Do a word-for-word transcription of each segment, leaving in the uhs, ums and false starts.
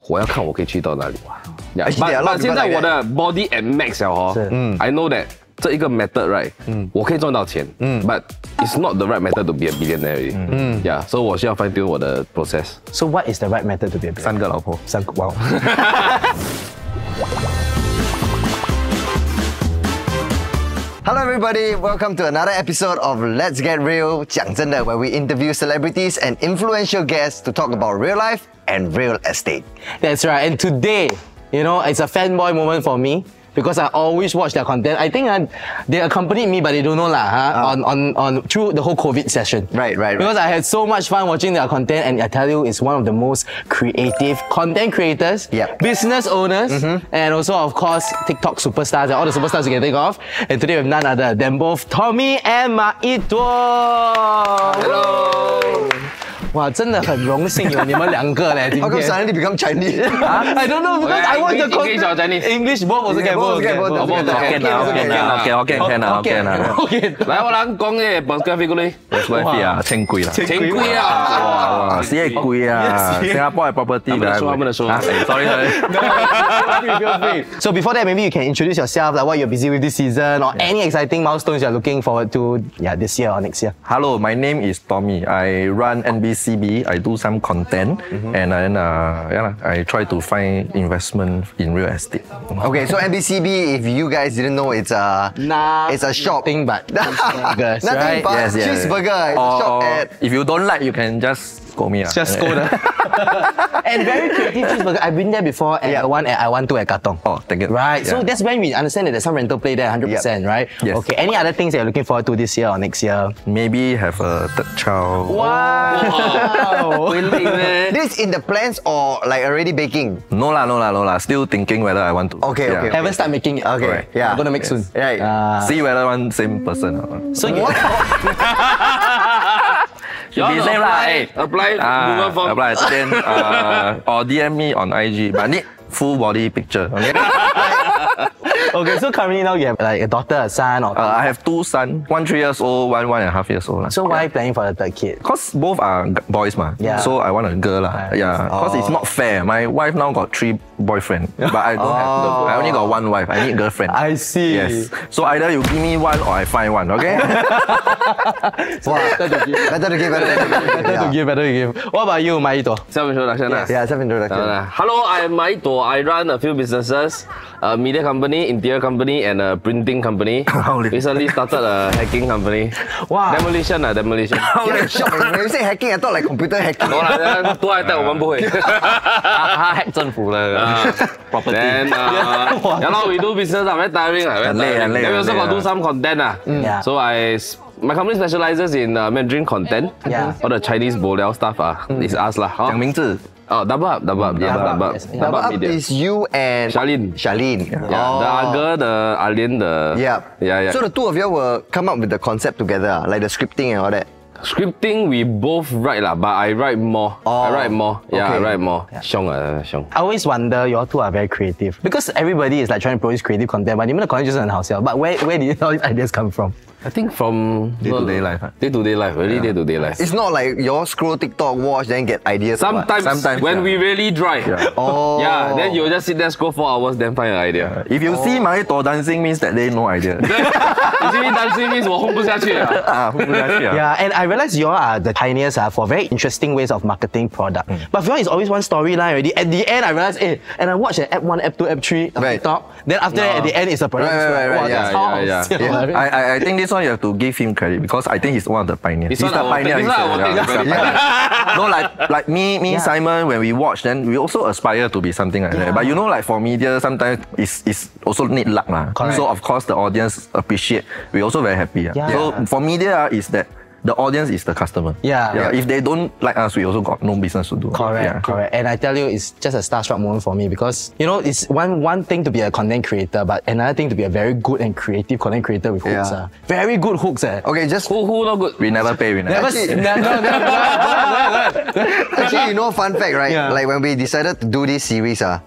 我要看我可以去到哪里。Yeah, Actually, but, a lot but of people 现在 like 我的 body at max 了哦，嗯 I know that 这一个 method right， 嗯，我可以赚到钱，嗯 ，but it's not the right method to be a billionaire， 嗯 ，yeah， 所以我需要 fine tune 我的 process。 So what is the right method to be a billionaire? 三个老婆， 三个 wow。 Hello everybody, welcome to another episode of Let's Get Real 讲真的 where we interview celebrities and influential guests to talk about real life and real estate. That's right. And today, you know, it's a fanboy moment for me because I always watch their content. I think uh, they accompanied me, but they don't know lah, huh? uh. on, on, on through the whole COVID session. Right, right, right. Because I had so much fun watching their content, and I tell you, it's one of the most creative content creators, yep. business owners, mm-hmm. and also, of course, TikTok superstars, and all the superstars you can think of. And today we have none other than both Tommy and Mayiduo. Hello. 哇，真的很荣幸有你们两个嘞，今天。 How come suddenly become Chinese? I don't know because I watch the English or Chinese? English both also can both. Okay, okay, okay, okay 啦 ，OK 啦。 OK， 來我哋講嘅 Masterclass 嗰啲 ，Masterclass 啊，清貴啦， 清貴啊， 哇，死係貴啊，新加坡係 property 嘅。 他們說， sorry sorry。 So before that, maybe you can introduce yourself, like what you're busy with this season, or any exciting milestones you're looking forward to, yeah, this year or next year. Hello, my name is Tommy. I run N B C B. I do some content, mm-hmm. and then uh, yeah, I try to find investment in real estate. Okay, so N B C B, if you guys didn't know, it's a nah, it's a shop. Nothing but cheeseburgers, Nothing right? but yes, yes. cheeseburger. It's or, a shop or at. If you don't like, you can just scold me. Just scold her. And very creative cheeseburger. I've been there before, and yeah. the one at I want to at Katong. Oh, thank you. Right. Yeah. So that's when we understand that there's some rental play there, one hundred percent, yep. right? Yes. Okay. Any other things that you're looking forward to this year or next year? Maybe have a third child. Wow. This in the plans or like already baking? No lah, no lah, no lah. Still thinking whether I want to. Okay, yeah. okay. Haven't started making it. Okay, Correct. yeah. I'm gonna make yes. soon. Right. Uh, See whether one same person. So you. Should be same lah. Hey, apply ah, Google form. apply then uh, or D M me on I G, but need full body picture. Okay. Okay, so currently now you have like a daughter, a son, or. Uh, I have two sons, one three years old, one one and a half years old. So why planning for the third kid? Cause both are g- boys ma. Yeah. So I want a girl lah. Yeah. Cause Oh. it's not fair. My wife now got three boyfriend, but I don't have. The, I only got one wife. I need girlfriend. I see. Yes. So either you give me one or I find one. Okay. Wow. Better to give, better to give. Better Yeah. to give, better to give. What about you, Mayiduo? Self-introduction lah. Yeah, self-introduction. Hello, I am Mayiduo. I run a few businesses, a media company, interior company, and a printing company. Recently started a hacking company. Wow. Demolition ah, demolition. Yeah, shock. When you say hacking, I thought like computer hacking. 好啦，多一代我们不会。 他 hack 政府了 property. Then uh, yeah, now we do business ah, very tiring ah, very 很累 tiring. 很累 Then we also 很累 got do some content ah. Yeah. So I. My company specializes in uh, Mandarin content. Yeah. All the Chinese boliao stuff ah, is us lah. 讲名字 Oh, double up, double up, yeah, Double Up, double up, yes. double Double up up media. is you and Charlene. Charlene. Yeah, the Aga, the Alien, the Yeah. yeah, yeah. So the two of you will come up with the concept together, ah, like the scripting and all that. Scripting we both write lah, but I write more. Oh, I write more. Yeah, I okay. write more. Xiong ah, xiong. I always wonder, you all two are very creative because everybody is like trying to produce creative content, but 你们的 content 就是很好笑. But where where did all these ideas come from? I think from Day-to-day life, huh? Day to day life, really day to day life. It's not like you all scroll TikTok, watch, then get ideas. or what? Sometimes, Sometimes, when yeah. we really dry, yeah. Oh. yeah, then you just sit there scroll four hours, then find an idea. If you see Mayiduo dancing means that they no idea. You see me dancing means 我 hold 不下去了。 啊，混不下去啊。 Yeah, and I realize you all are the pioneers uh, for very interesting ways of marketing product. But for you all, it's always one storyline already. At the end, I realized, eh, and I watched at Ep one, Ep two, Ep three of Right. TikTok. Then after that, at the end, it's a product. Right, right, right, Wow, yeah, that's how yeah, yeah, awesome. I, I I think this one you have to give him credit because I think he's one of the pioneers. This he's one the I will pioneer. take- this he's one I will the- take yeah, the he's the credit. pioneer. No, like like me, me Yeah. Simon, when we watch, then we also aspire to be something like that. But you know, like for media, sometimes it's, it's also need luck lah. Correct. So of course the audience appreciate. We also very happy. ah. Yeah. So for media ah, is that the audience is the customer. Yeah. yeah. If they don't like us, we also got no business to do. Correct, Yeah. correct. And I tell you, it's just a starstruck moment for me because, you know, it's one one thing to be a content creator, but another thing to be a very good and creative content creator with hooks. Yeah. Uh. Very good hooks. Eh. Okay, just Who who not good? We never pay. We never. Never, Actually- no, no, no, no, actually, you know, fun fact, right? Yeah. Like when we decided to do this series, ah, Yeah.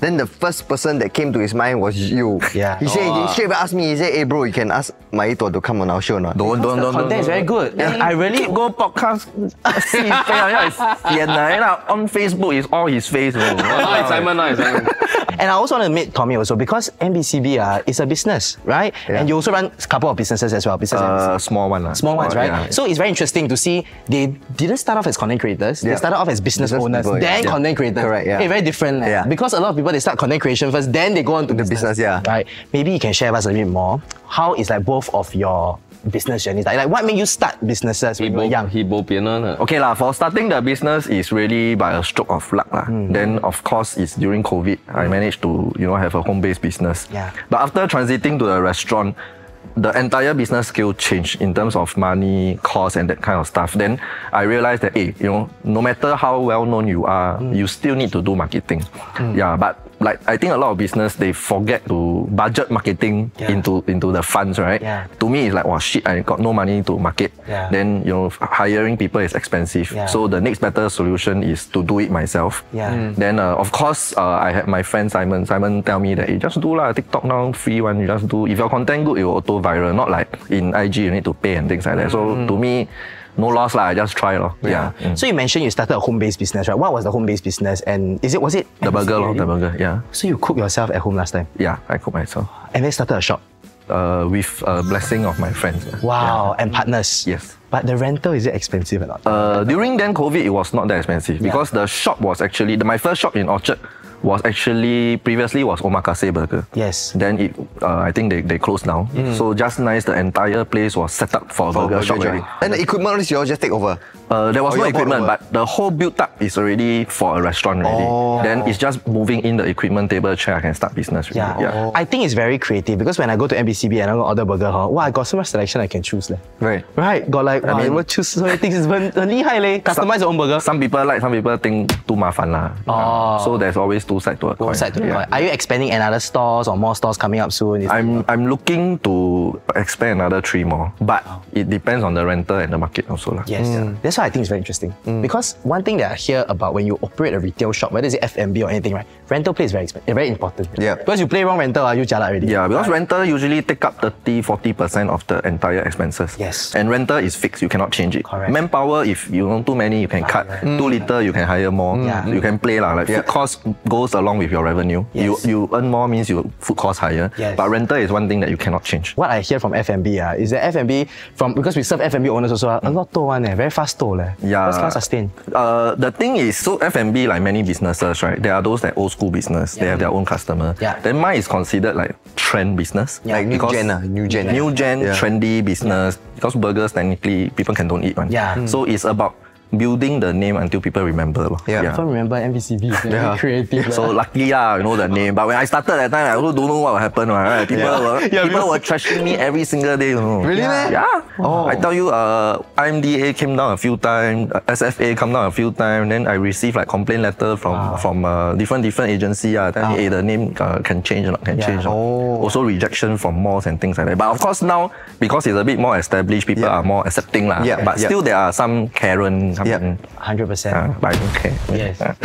then the first person that came to his mind was you. Yeah. He said, Oh. he straight away asked me, he said, hey bro, you can ask Mayiduo to come on our show now. Don't, don't, don't, Content is very good. And I really go podcast. See his face, yeah, it's sian lah. You know, on Facebook is all his face. Oh, nice, Simon, nice, Simon. And I also want to meet Tommy also because N B C B uh, is a business, right? Yeah. And you also run a couple of businesses as well. Business Uh, small one lah. Small ones, right? Yeah. So it's very interesting to see they didn't start off as content creators. They Yeah. started off as business, Business owners, people, then yeah. content creators. Correct, yeah. Hey, very different. eh? Yeah. Because a lot of people, they start content creation first, then they go on to The business, yeah. Right. Maybe you can share with us a bit more. How is like both of your business journeys? Like, like what made you start businesses He when you were bo, young? he bo pian one. Okay lah, for starting the business is really by a stroke of luck lah. Hmm. Then of course it's during COVID, I managed to you know have a home-based business. Yeah. But after transiting to the restaurant, the entire business scale changed in terms of money, cost, and that kind of stuff. Then I realized that, hey, you know, no matter how well known you are, Hmm. you still need to do marketing. Yeah, but like I think a lot of business they forget to budget marketing Yeah. into into the funds, right? Yeah. To me, it's like, wow, shit, I got no money to market. Yeah. Then you know, hiring people is expensive. Yeah. So the next better solution is to do it myself. Yeah. Mm. Then uh, of course, uh, I had my friend Simon. Simon tell me that, hey, just do lah. TikTok now free one. You just do. If your content good, it will auto viral. Not like in I G you need to pay and things like that. So Mm. to me, no loss lah. I just try lor. Yeah. Mm. So you mentioned you started a home-based business, right? What was the home-based business, and is it was it The burger lor, already? the burger. Yeah. So you cook yourself at home last time, Yeah. I cook myself. and then started a shop. Uh, with a blessing of my friends. Wow, and partners. Yes. But the rental, is it expensive or not? Uh, during then COVID, it was not that expensive because the shop was actually the, my first shop in Orchard was actually previously was Omakase Burger. Yes. Then it, uh, I think they, they closed down. So just nice, the entire place was set up for a burger shop already. And the equipment is you all just take over. Uh, there was Oh, no you bought equipment, over. but the whole built up is already for a restaurant already. Oh. Then it's just moving in the equipment, table, chair, I can start business. Really. Yeah. I think it's very creative because when I go to N B C B and I go order burger, huh, wow, I got so much selection I can choose. Leh. Right. Right, got like, I mean- mean, choose so many things. It's very 很厉害嘞. Customize your own burger. Some people like, some people think too mafan lah. Oh. So there's always two sides to a coin. Both side to the Yeah. coin. Are you expanding another stores or more stores coming up soon? Is I'm I'm looking to expand another three more, but it depends on the rental and the market also lah. Yes, that's why I think it's very interesting. Because one thing that I hear about when you operate a retail shop, whether it's F and B or anything, right? Rental play is very expensive, very important. Yeah. Because you play wrong rental, uh, you jialat already. Yeah, because rental usually take up thirty to forty percent of the entire expenses. Yes. And rental is fixed, you cannot change it. Correct. Manpower, if you want too many, you can cut. Too little, you can hire more. Yeah. You can play lah. Like Yeah. food cost goes along with your revenue. Yes. You you earn more means your food cost higher. Yes. But rental is one thing that you cannot change. What I hear from F and B uh, is that F and B, from because we serve F and B owners also, uh, a lot of one, eh, very fast toll. Eh. Yeah. What's can't sustain? Uh, the thing is, so F and B, like many businesses, right? There are those that old school business. They have their own customer. Yeah. Then mine is considered like trend business. Yeah. Like new Because gen, ah, new gen. New gen, Yeah. trendy business. Because burgers technically people can don't eat one. Yeah. Mm. So it's about building the name until people remember. lor. Yeah. I don't remember N B C B. Very Yeah. creative. So lucky lah, you know the name. But when I started that time, I also don't know what will happen. Right? People Yeah. were Yeah, people because- were trashing me every single day. You know. Really, man? Yeah. Oh. I tell you, uh, I M D A came down a few times, uh, S F A come down a few times. Then I received like complaint letter from from uh, different different agency. Uh, telling me, hey, the name uh, can change or not, can Yeah. change. or not." Oh. Also rejection from malls and things like that. But of course now, because it's a bit more established, people Yeah. are more accepting lah. Yeah. But Yeah. still there are some Karen coming. Yeah. one hundred percent. Uh, but I don't care. Yes. Uh,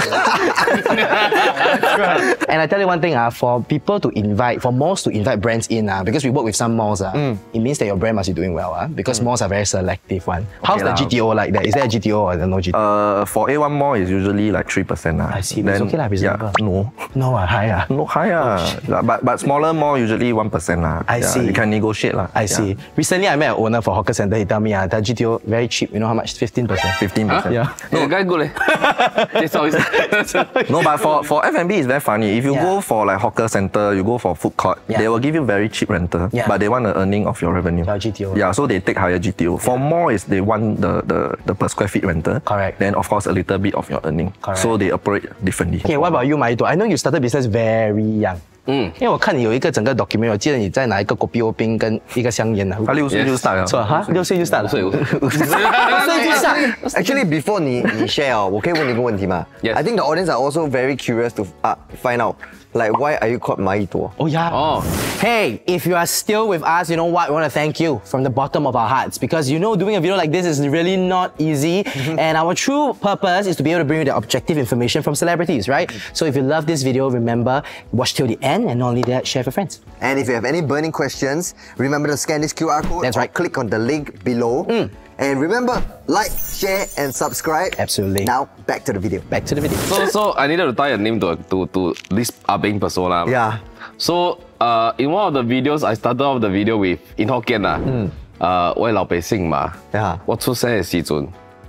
And I tell you one thing, uh, for people to invite, for malls to invite brands in, uh, because we work with some malls, uh, it means that your brand must be doing well, uh, because malls are very selective one. How's the lah. G T O like that? Is there a G T O or no G T O? Uh, for A one mall is usually like three percent. I see, but it's okay lah, reasonable. Yeah, no. no, uh, high. Uh. No higher. Like, but but smaller mall usually one percent lah. I Yeah, see. You can negotiate lah. I see. Recently, I met an owner for hawker center. He tell me uh, that G T O very cheap. You know how much? fifteen percent. Fifteen percent. Yeah. No, guy good leh. That's always. No, but for, for F and B it's very funny. If you Yeah. go for like hawker center, you go for food court, Yeah. they will give you very cheap rental, Yeah. but they want the earning of your revenue. Your G T O. Yeah, so they take higher G T O. For mall is they want the, the, the per square feet rental. Correct. Then of course a little bit of your earning. Correct. So they operate differently. Okay, what about you, Mayiduo? I know you started business very young. 嗯，因为我看你有一个整个 document， 我记得你在拿一个 kopi O 冰跟一个香烟啊。 他六岁就 start 了， 错哈，六岁就 start 了，六岁就 start。 Actually, before 你你 share 哦，我可以问你一个问题吗 Yes. I think the audience are also very curious to uh, find out, like, why are you called Mayiduo? Oh yeah. Oh. Hey, if you are still with us, you know what? We want to thank you from the bottom of our hearts because you know doing a video like this is really not easy, and our true purpose is to be able to bring you the objective information from celebrities, right? So if you love this video, remember watch till the end, and not only that, share with friends. And if you have any burning questions, remember to scan this Q R code. That's or right. Click on the link below. Mm. And remember, like, share, and subscribe. Absolutely. Now back to the video. Back to the video. So so I needed to tie a name to to to this Abing persona. Yeah. So uh, in one of the videos, I started off the video with in Hokkien 啊，嗯，呃，我老百姓嘛， Yeah. 我出生的时阵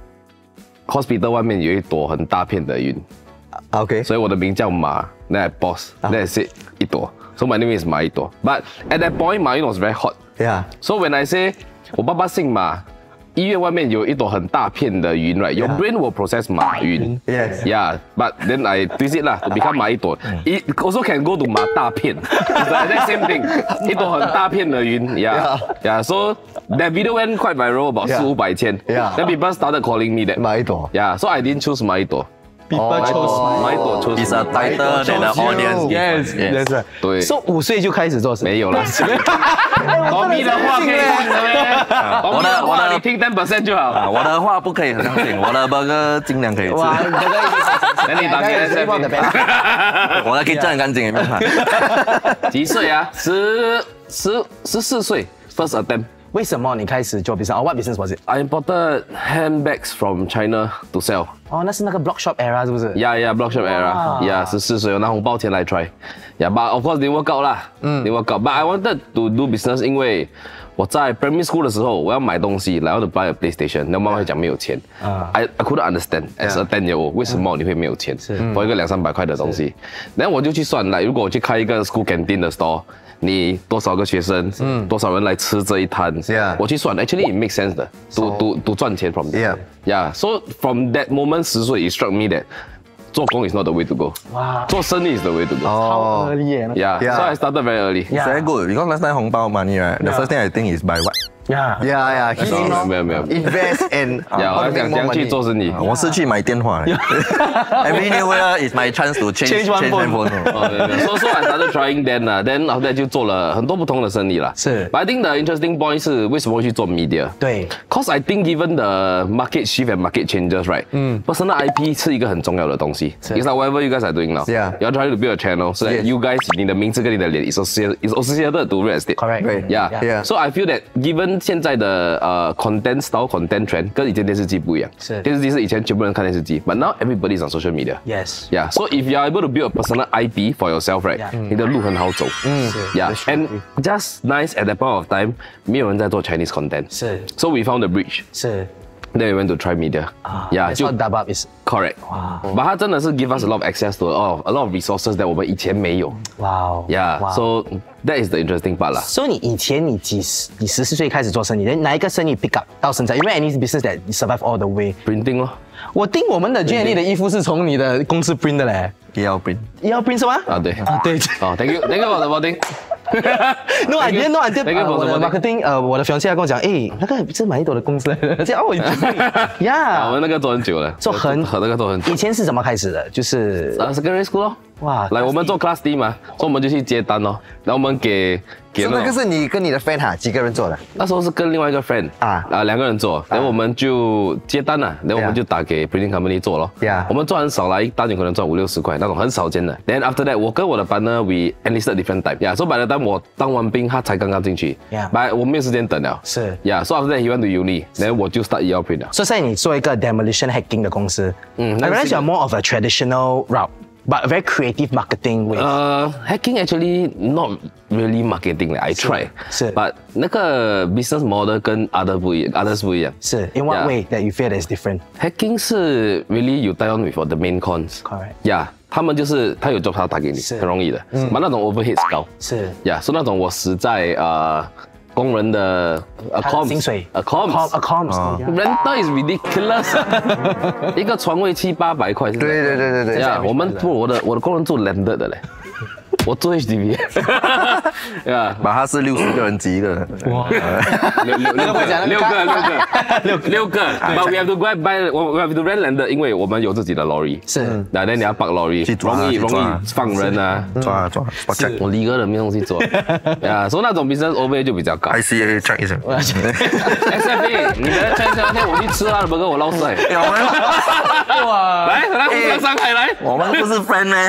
，hospital 外面有一朵很大片的云， Okay. 所以我的名叫马，那 boss，那是一朵。So my name is 马一朵。But at that point, 马云 was very hot. Yeah. So when I say 我爸爸姓马，医院外面有一朵很大片的云 right? Your Yeah. brain will process 马云。 Yes. Yeah, but then I twist it 啦 to become 马一朵。It also can go to 马大片。It's the exact same thing. 一朵很大片的云。Yeah, yeah. So that video went quite viral, about Yeah. 四五百千。 Yeah. Then people started calling me that. Mayiduo. Yeah, so I didn't choose 马一朵。 People chose 马一朵 chose It's a title that the audience Yes, yes. that's right. 对。 So 五岁就开始做什么？ 没有了。保密的话可以听的咩？保密的话你听 ten percent 就好。 啊，我的话不可以很相信，我的 burger 尽量可以吃， 哇，你这个等你打给 S M P。 我的 kitchen 很干净，也没有怕。 几岁啊？十十十四岁 ，first attempt。 为什么你开始做 business？哦、oh, ，What business was it？ I imported handbags from China to sell. 哦，那是那个 block shop era 是不是？ Yeah, yeah, block shop era. Yeah, 十四岁我拿红包钱来 try. Yeah, but of course didn't work out 啦。嗯 ，didn't work out. But I wanted to do business， 因为我在 primary school 的时候，我要买东西，来 I want to buy a PlayStation， 然后妈妈会讲没有钱。啊 I I couldn't understand as a ten year old 为什么你会没有钱？是 for 一个两三百块的东西。然后我就去算，来如果我去开一个 school canteen 的 store。 你多少个学生，嗯，多少人来吃这一摊 Yeah. 我去算 ，actually it makes sense 的，to to to 赚钱 from Yeah. yeah. So from that moment 十岁 it struck me that 做工 is not the way to go. 哇， 做生意 is the way to go. 超 early 耶 Yeah. Yeah. So I started very early. Yeah. Very good because last time 红包 money right. The Yeah. first thing I think is buy what. Yeah. Yeah, yeah. He 没有没有没有。 invest and 呀，我 how 要 to 讲 make 怎 more 样去 money. 做生意。 我是去买电话。Every new year is my chance to change Change one change my phone. phone. 哦，没有没有。So so I started trying then 啦，then after that 就做了很多不同的生意啦。 是 But I think the interesting point 是为什么会去做 media？ 对 Cause I think given the market shift and market changes, right? 嗯 ，personal I P 是一个很重要的东西。It's like whatever you guys are doing now. Yeah. You're trying to build a channel so that Yes. you guys 你的名字跟你的脸 is associated is associated to real estate. Correct. Right. Yeah. Yeah. So I feel that given 现在的呃 content style content trend 跟以前电视机不一样。 是电视机是以前全部人看电视机 ，but now everybody is on social media. Yes. Yeah. So if you are able to build a personal I P for yourself, right? Yeah. 你的路很好走。嗯。Yeah. And just nice at that point of time，没有人在做 Chinese content。 是 So we found the bridge. 是 Then we went to try media. 啊 Yeah. That's 就 what dub up is. correct. But 它真的是 give us a lot of access to a lot of, a lot of resources that 我们以前没有。 哇哦 Yeah. 哇 So that is the interesting part 啦。 所以你以前你几十你十四岁开始做生意，哪一个生意 pick up 到现在？有没有 any business that you survive all the way？ Printing 咯。 我订我们的 J N E 的衣服是从你的公司 print 的嘞， 也要 print。 要 print 什么？ 啊对。 啊对。 哦，Thank you, Thank you for supporting. No, I didn't know until Thank you 呃 for 我的 supporting. marketing 呃我的 fiancé 跟我讲，哎，那个是马一朵的公司来的，这样哦，我啊我呀， 们那个做很久了， 做很和那个做很久以。前是怎么开始的？就是啊，secondary school 咯。 哇来我们做 class D 嘛，所以我们就去接单咯，然后我们给给所以那个那种是你跟你的 friend 哈，几个人做的？ 那时候是跟另外一个 friend 啊啊两个人做，然后我们就接单了，然后我们就打给 printing company 做咯。 Yeah. 我们赚很少啦，一单有可能赚五六十块，那种很少见的。Then after that，我跟我的 partner we enlisted different type。Yeah，so by the time 我当完兵，他才刚刚进去。 Yeah. But 我没有时间等了。 是 Yeah，so after that he went to uni，然后我就 start 也要 print 了。 所以现在你做一个 demolition hacking 的公司，嗯，I 那 realize 是 you're more of a traditional route, but a very creative marketing way. 呃、uh, hacking actually not really marketing 嘞 I try， 是 ，but 那个 business model 跟 other 不一 others 不一样。 是 in what Yeah. way that you feel that is different? Hacking 是 really you tie on with the main cons。 Correct. Yeah，他们就是他有 job 他打给你， 是很容易的。嗯，那种 overheads 高。 是 Yeah，所以那种我实在呃工人的呃他的薪水 a comms a comms rental is ridiculous， 一个床位七八百块。 对对对对对。 呀，我们不我的我的工人住 landed 的嘞。 我做 H D B， yeah， 把它是六十个人挤一个人，哇， 六六六个六个六个六六个 ，but we have to go and buy， we have to rent land， 因为我们有自己的 lorry， 是， 那那你要 park lorry， 容易容易放人啊， 抓抓， 我离个人没东西做，呀，所以那种 business overhead 就比较高。 I C A check 一下 ，S F A， 你的 check 那天我去吃他的 burger， 我捞晒，哇，来来互相伤害来， 我们不是 friend 呢。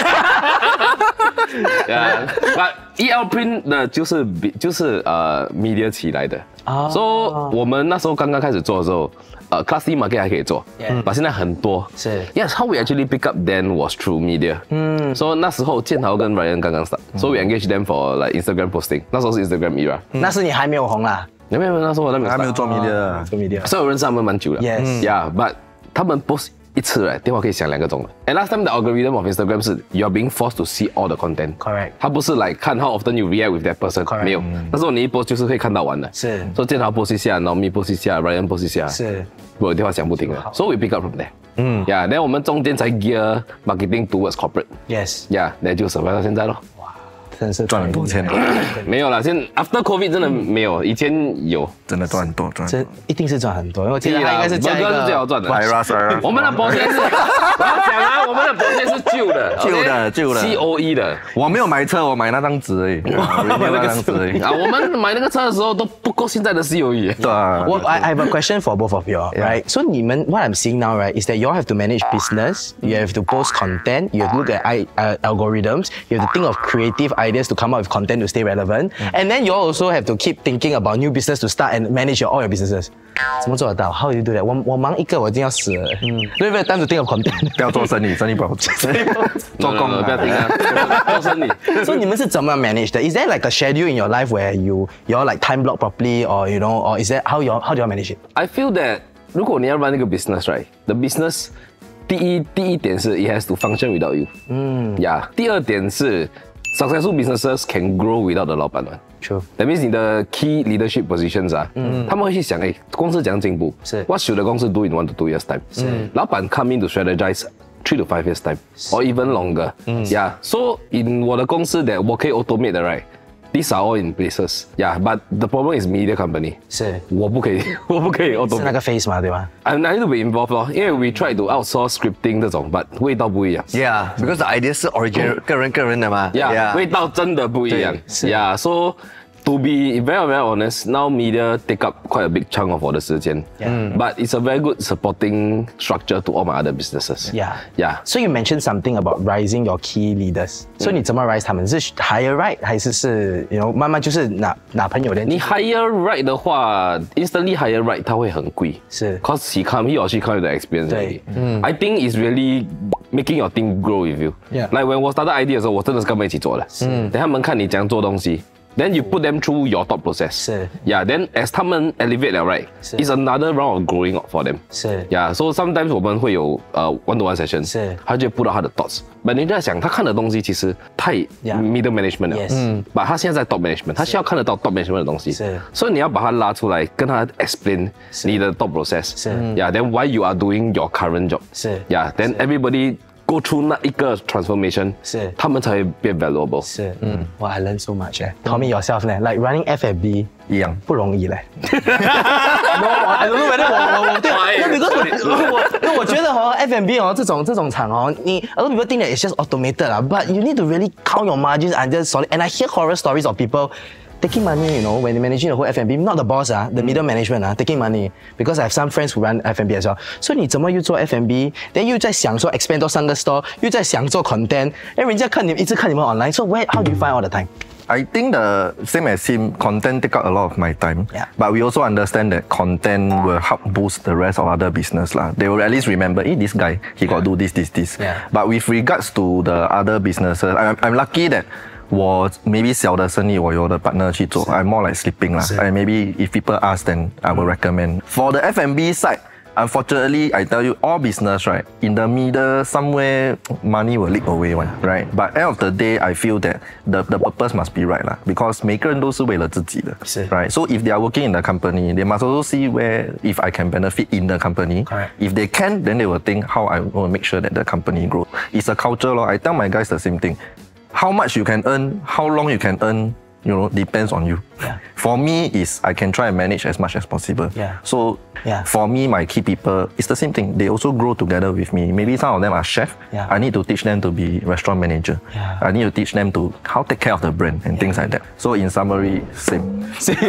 呀，把 E L print 的就是就是呃 media 起来的，所以我们那时候刚刚开始做的时候，呃 class D market 还可以做，但现在很多是 ，yes how we actually pick up then was through media， 嗯，所以那时候建豪跟 Ryan 刚刚 start， 所以 we engage them for like Instagram posting， 那时候是 Instagram era， 那时你还没有红啦， 没有没有，那时候我还没有还没有做 media， 做 media， 所以我认识他们蛮久了 ，yes， yeah，but 他们 post 一次哎，电话可以响两个钟的。And last time the algorithm of Instagram 是 you are being forced to see all the content。 Correct。 它不是来看 how often you react with that person。 Correct。 没有，那时候你一 post 就是可以看到完的。 是。 所以建豪 post 一下 ，Naomi post 一下 ，Ryan post 一下。 是。 我的电话响不停了。So we pick up from there。嗯。Yeah， 然后我们中间才 gear marketing towards corporate。 Yes。 Yeah， 那就 survive 到现在咯。 真是赚很多钱， 没有啦，现在 after COVID 真的没有，以前有， 真的赚很多，赚这一定是赚很多，因为我记得他应该是加一个是最好赚的。 我们的保险是，我要讲啊，我们的保险是旧的， 旧的，旧的 ，C O E 的。 我没有买车，我买那张纸而已，买那张纸而已。 啊，我们买那个车的时候都不够现在的 C O E。 对啊。 我 I I have a question for both of you, right? So 你们 what I'm seeing now, right, is that you all have to manage business, you have to post content, you have to look at I uh, algorithms, you have to think of creative ideas to come up with content to stay relevant, and then you also have to keep thinking about new business to start and manage your all your businesses. 怎么做得到 ？How do you do that? 我我忙一个我已经要死了。嗯。Don't even have time to think of content. 不要做生意，生意不好做。 做工不要听啊，做生意。 所以你们是怎么 manage 的 ？Is there like a schedule in your life where you you all like time block properly, or you know, or is that how you how do you manage it? I feel that 如果你要 run 一个 business, right? The business 第一第一点是 it has to function without you. 嗯。Yeah. 第二点是 successful businesses can grow without the 老板们。 True. That means 你的 key leadership positions 啊，嗯，他们会去想，哎，公司怎样进步？ 是 What should the 公司 do in one to two years time？ 是，老板 come in to strategize three to five years time or even longer。嗯，Yeah. So in 我的公司 that 我可以 automate 的 right？These are all in places. Yeah, but the problem is media company. 是， 我不可以，我不可以 automate。 是那个 face 嘛，对吧 ？I need to be involved 咯，因为 we try to outsource scripting 这种 ，but 味道不一样。 Yeah, because the idea 是 original 个人个人的嘛。 Yeah, 味道真的不一样。Yeah, so to be very very honest, now media take up quite a big chunk of 我的时间。Yeah. But it's a very good supporting structure to all my other businesses. Yeah. Yeah. So you mentioned something about rising your key leaders. 所以你怎么 rise 他们？是 hire right 还是是 you know 慢慢就是拿拿朋友的？ 你 hire right 的话 ，instantly hire right 它会很贵。 是 ，cause he come he or she come with the experience. 对， 嗯 I think it's really making your team grow with you. Yeah. Like when 我 started idea 的时候，我真的是跟他们一起做的。嗯，等他们看你怎样做东西。Then you put them through your thought process. 是 Yeah. Then as 他们 elevate 了 right, 是 it's another round of growing up for them. 是 Yeah. So sometimes 我们会有呃 one to one session. 是他就 put 到他的 thoughts. But 你在想他看的东西其实太 Yeah. middle management 了。 Yes. 嗯。But 他现在在 top management， 他需要看得到 top management 的东西。 是。 所以你要把他拉出来，跟他 explain 你的 thought process. 是。 Yeah. Then why you are doing your current job. 是 Yeah. Then everybody go through 那一个 transformation. 是。 他们才会变 valuable. 是，嗯，哇 I learn so much 哎。Tommy yourself 呢 ，like running F and B 一样不容易嘞。No, I don't know whether 我我我对，因为 because 我我因为我觉得哦 F and B 哦这种这种厂哦，你 a lot of people think that it's just automated 啦 ，but you need to really count your margins and just solid. And I hear horror stories of people taking money, you know, when they're managing the whole F and B, not the boss, ah, the middle management, ah, taking money. Because I have some friends who run F and B as well. So 你怎么又做 F and B， then 又在想说 expand 到三个 store， 又在想做 content， 哎，人家看你一直看你们 online， so where how do you find all the time? I think the same as him, content take up a lot of my time. Yeah. But we also understand that content will help boost the rest of other business lah. They will at least remember, hey, this guy, he got do this, this, this. Yeah. But with regards to the other businesses, I'm, I'm lucky that 我 maybe 小的生意我有的 partner 去做 I'm more like sleeping 啦 and maybe if people ask then I will recommend. For the F and B side, unfortunately I tell you all business right in the middle somewhere money will leak away one right but end of the day I feel that the the purpose must be right 啦 because 每个人都是为了自己的 right so if they are working in the company they must also see where if I can benefit in the company. Correct. If they can then they will think how I will make sure that the company grows. It's a culture lor. I tell my guys the same thing. how much you can earn, how long you can earn, you know, depends on you. Yeah. For me, is I can try and manage as much as possible. Yeah. So Yeah. for me, my key people, it's the same thing. They also grow together with me. Maybe some of them are chef. Yeah. I need to teach them to be restaurant manager. Yeah. I need to teach them to how take care of the brand and yeah. things like that. So in summary, same.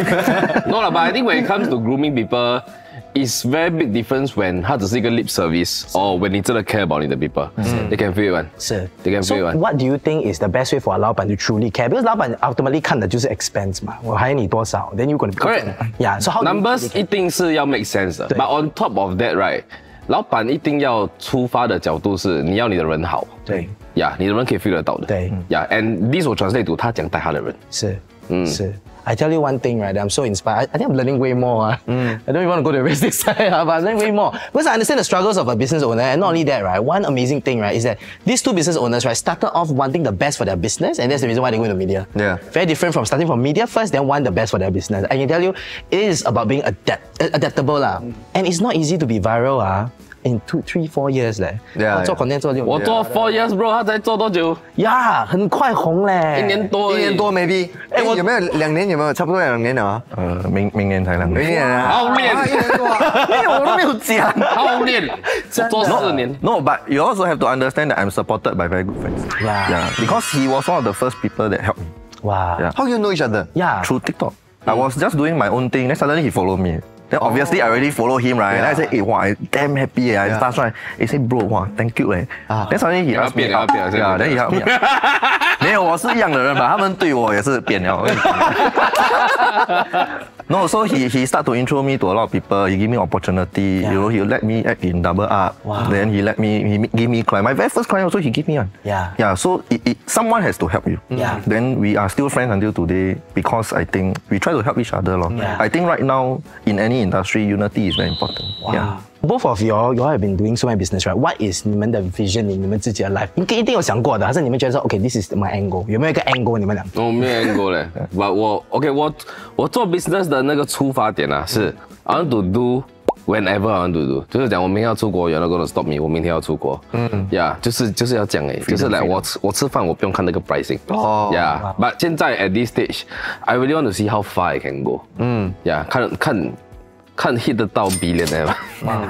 No lah, but I think when it comes to grooming people, it's very big difference when 它只是一个 lip service or when 你真的 care about 你的 people. They can feel it one. 是 They can So feel it one. what do you think is the best way for a 老板 to truly care? Because 老板 ultimately 看的就是 expense 嘛，我还你多少 ，then you gonna Correct. Yeah. So how do you Numbers really care? 一定是要 make sense 的。 对 But on top of that, right? 老板一定要出发的角度是你要你的人好。 对。 呀， yeah, 你的人可以 feel 得到的。 对。 呀、yeah, and this will translate to 他讲带他的人。 是，嗯，是。I tell you one thing, right? I'm so inspired. I, I think I'm learning way more. Uh. Mm. I don't even want to go to the realistic side, uh, but I'm learning way more. Because I understand the struggles of a business owner, and not only that, right? One amazing thing, right, is that these two business owners, right, started off wanting the best for their business, and that's the reason why they go into media. Yeah. Very different from starting from media first, then want the best for their business. I can tell you, it is about being adapt adaptable, lah. Mm. And it's not easy to be viral, ah. In two, three, four years 嘞， yeah, 做 content 做六年， 我做 four years bro， 他才做多久？ 呀，很快红嘞， 一年多， 一年多 maybe。哎，有没有两年？有没有差不多两年了啊？ 呃，明明年才两年。 明年啊， 好练， 一年多啊，因为我都没有讲， 好练，做四年。 No, but you also have to understand that I'm supported by very good friends. Yeah. Yeah. Because he was one of the first people that helped me. Wow. Yeah. How you know each other? Yeah. Through TikTok. I was just doing my own thing, then suddenly he followed me. Then obviously I already follow him, right? Yeah. Then I said, hey, wow, I damn happy. Eh. I Yeah. start right. He said, bro, wow, thank you. Eh. Ah. Then suddenly he asked me, 你要变，你要变， yeah, then he helped me. 没有，我是一样的人吧，他们对我也是变了。No, so he he start to intro me to a lot of people. He give me opportunity. Yeah. You know, he let me act in Double Up. Wow. Then he let me he give me client. My very first client also he give me one. Yeah. Yeah. So it, it, someone has to help you. Yeah. Then we are still friends until today because I think we try to help each other. Lor. Yeah. I think right now in any industry, unity is very important. Wow. Yeah. Both of you all, you all have been doing so many business, right? What is 你们的 vision in 你们自己的 life？ 应该一定有想过的，还是你们觉得说 ，OK, this is my angle？ 有没有一个 angle 你们俩？ 我没有 angle 嘞，but 我 OK， 我我做 business 的那个出发点啊是 I want to do whenever I want to do， 就是讲我明天要出国 ，you're not gonna stop me， 我明天要出国，嗯呀， yeah, 就是就是要讲诶，就是来我吃我吃饭我不用看那个 pricing， 哦呀 ，but 现在 at this stage，I really want to see how far I can go， 嗯呀， yeah, 看看。看 hit 得到 billionaire 吧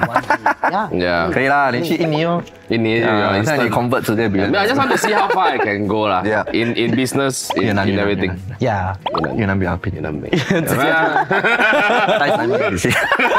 ，Yeah， 可以啦，你去印尼哦， 印尼啊， 你看你 convert 直接 billionaire。 没有， I just want to see how far I can go 啦 Yeah. in in business in in everything。 Yeah. 越南比较便宜， 越南美， 带三年去。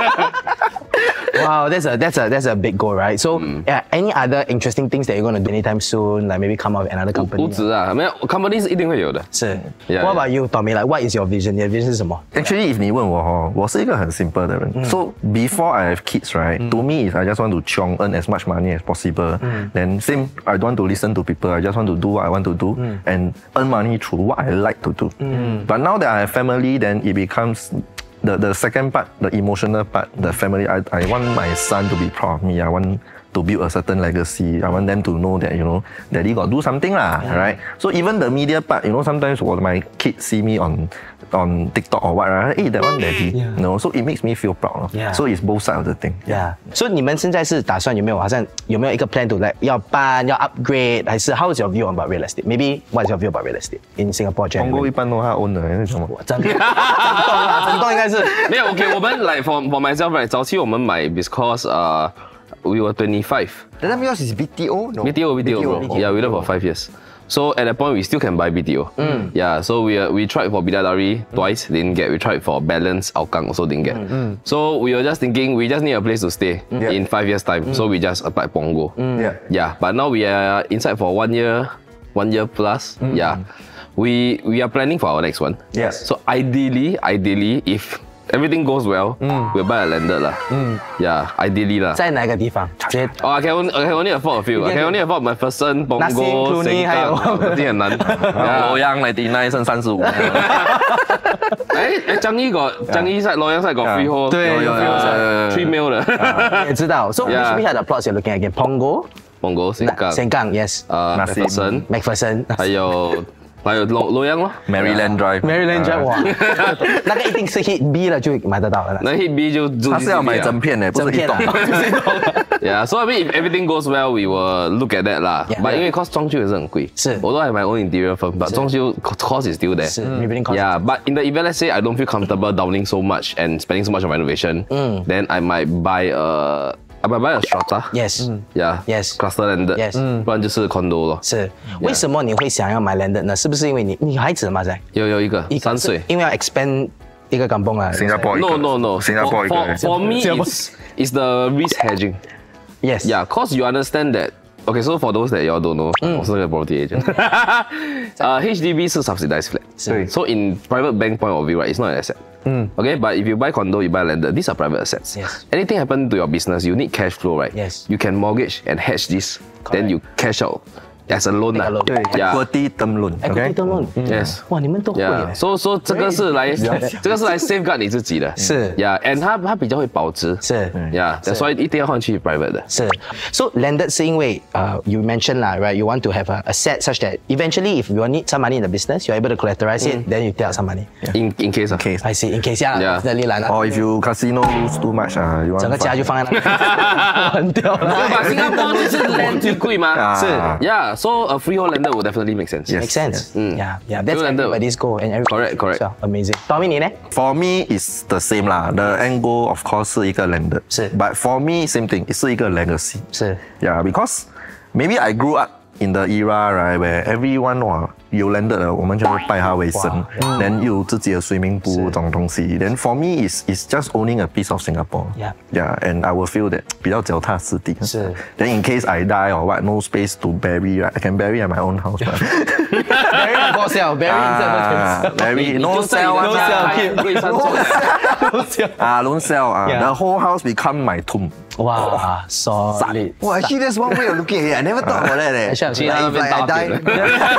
Wow, that's a that's a that's a big goal, right? So, Mm. yeah, any other interesting things that you're going to do anytime soon? Like maybe come out with another company? 不止啊，没有 company 是一定会有的。 是。 Yeah, What yeah. about you, Tommy? Like, what is your vision? 你的 vision 是什么？ Actually, if 你问我哦，我是一个很 simple 的人。So before I have kids, right? To me, is I just want to chiong, earn as much money as possible. Then same, I don't want to listen to people. I just want to do what I want to do and earn money through what I like to do. But now that I have family, then it becomes the the second part, the emotional part, the family. I I want my son to be proud of me. I want to build a certain legacy. I want them to know that, you know, daddy got do something lah, right? So even the media part, you know, sometimes when my kids see me on on TikTok or what, right? Hey, that one daddy, Yeah. you know, so it makes me feel proud. Yeah. So it's both sides of the thing. Yeah. So 你们现在是打算有没有好像有没有一个 plan to like 要搬要 upgrade 还是 how's your view about real estate? Maybe what's your view about real estate in Singapore 中国 generally? 一般都他 own 的，那什么？ 整整栋啊，整栋应该是没有 OK， 我们 like for for myself right， 早期我们买 because 呃、uh, we were twenty-five。 That time yours is B T O? No. B T O, B T O, bro. B T O. Yeah, we lived for five years. So at that point, we still can buy B T O. Mm. Yeah, so we uh, we tried for Bidadari twice, didn't get. We tried for Balance, Hougang also didn't get. Mm. So we were just thinking, we just need a place to stay Yeah. in five years' time. So we just applied Pongo. Yeah. Yeah, but now we are inside for one year, one year plus. Yeah, we we are planning for our next one. Yes. So ideally, ideally, if everything goes well, we'll buy a landed lah. Yeah, ideally lah. 在哪个地方？直接 Oh, I can only, I can only afford a few. I can only afford MacPherson, Nassim, Punggol, Cluny 还有 Sengkang. 这些很难。 洛阳来ninety nine剩三十五。 哎哎，江一个江一 side、洛阳 side 个 freehold， 对有有有 three mil 的。 也知道。So which Yeah. which are the plots you're looking at again? Pongo, Punggol、Sengkang、 Sengkang, yes. 呃 Nassim MacPherson， MacPherson. 还有还有洛洛阳咯 Maryland Drive。 Maryland Drive 哇，那个一定是 hit B 了就买得到了。 那 hit B 就就他是要买整片的，不是一栋。 Yeah, so I mean, if everything goes well, we will look at that lah. Yeah. But 因为 cost 装修也是很贵。 是 Although I have my own interior firm, but 装修 cost is still there. 是 rebuilding cost. Yeah, but in the event, let's say I don't feel comfortable downing so much and spending so much on renovation, then I might buy a I might buy a strata. Yes. Yeah. Yes. Cluster landed. Yes. 不然就是 condo 咯。 是，为什么你会想要买 landed 呢？是不是因为你女孩子嘛在？ 有有一个一个三岁。 是因为要 expand 一个港崩啊。 新加坡一个 No no no. 新加坡 For 一个 for, for me, it's, it's the risk hedging. Yes. Yeah, cause you understand that. Okay, so for those that y'all don't know, 我是个 property agent. 呃 H D B 是 subsidized flat. 是 So in private bank point of view, right, it's not an asset. Okay, but if you buy condo, you buy landed, these are private assets. Yes. Anything happen to your business, you need cash flow, right? Yes. You can mortgage and hedge this, then you cash out as a loan. Take a lah. loan. 对 Yeah. ，equity term loan。 equity term loan。 Yes. 哇，你们都会 Yeah, 耶。 so so 这个是来这个是来 safeguard 你自己的。 是 Yeah, and 它它比较会保值。 是 Yeah, 所以一定要换去 private 的。 是，so landed 是因为呃、uh, you mentioned 啦 ，right? You want to have a asset such that eventually if you need some money in the business, you're able to collateralize it, then you take out some money. In in case 啊。 case I see. In case 呀 Yeah. ，definitely 啦。 Or if you casino lose too much 啊，you want 整个家就放在那，关掉了。 把新加坡就是 land 最贵嘛。 是 Yeah, so a freehold landed would definitely make sense. Make sense. Mm. Yeah, yeah. That's Freehold landed. everybody's goal and every Correct, correct. So, amazing. Tommy 你呢？ For me, it's the same 啦。The end goal of course 是一个 landed， 是 But for me, same thing，是一个 legacy。 是 Yeah, because maybe I grew up in the era right where everyone 哇有 landed 的，我们就会拜他为神，then 又有自己的 swimming pool 这种东西。Then for me, is is just owning a piece of Singapore. Yeah. Yeah, and I will feel that 比较脚踏实地。 是 Then in case I die or what, no space to bury, right? I can bury at my own house. Right? Very for sale, very Ah, very no sell 你就 ah. 在你的贵山中。 Ah, don't sell. Ah, Yeah. the whole house become my tomb. 哇，solid。 Well, actually, that's one way of looking at it. I never thought about that. Eh. Actually, Cina Like, if 那边 like I 大 die, 片。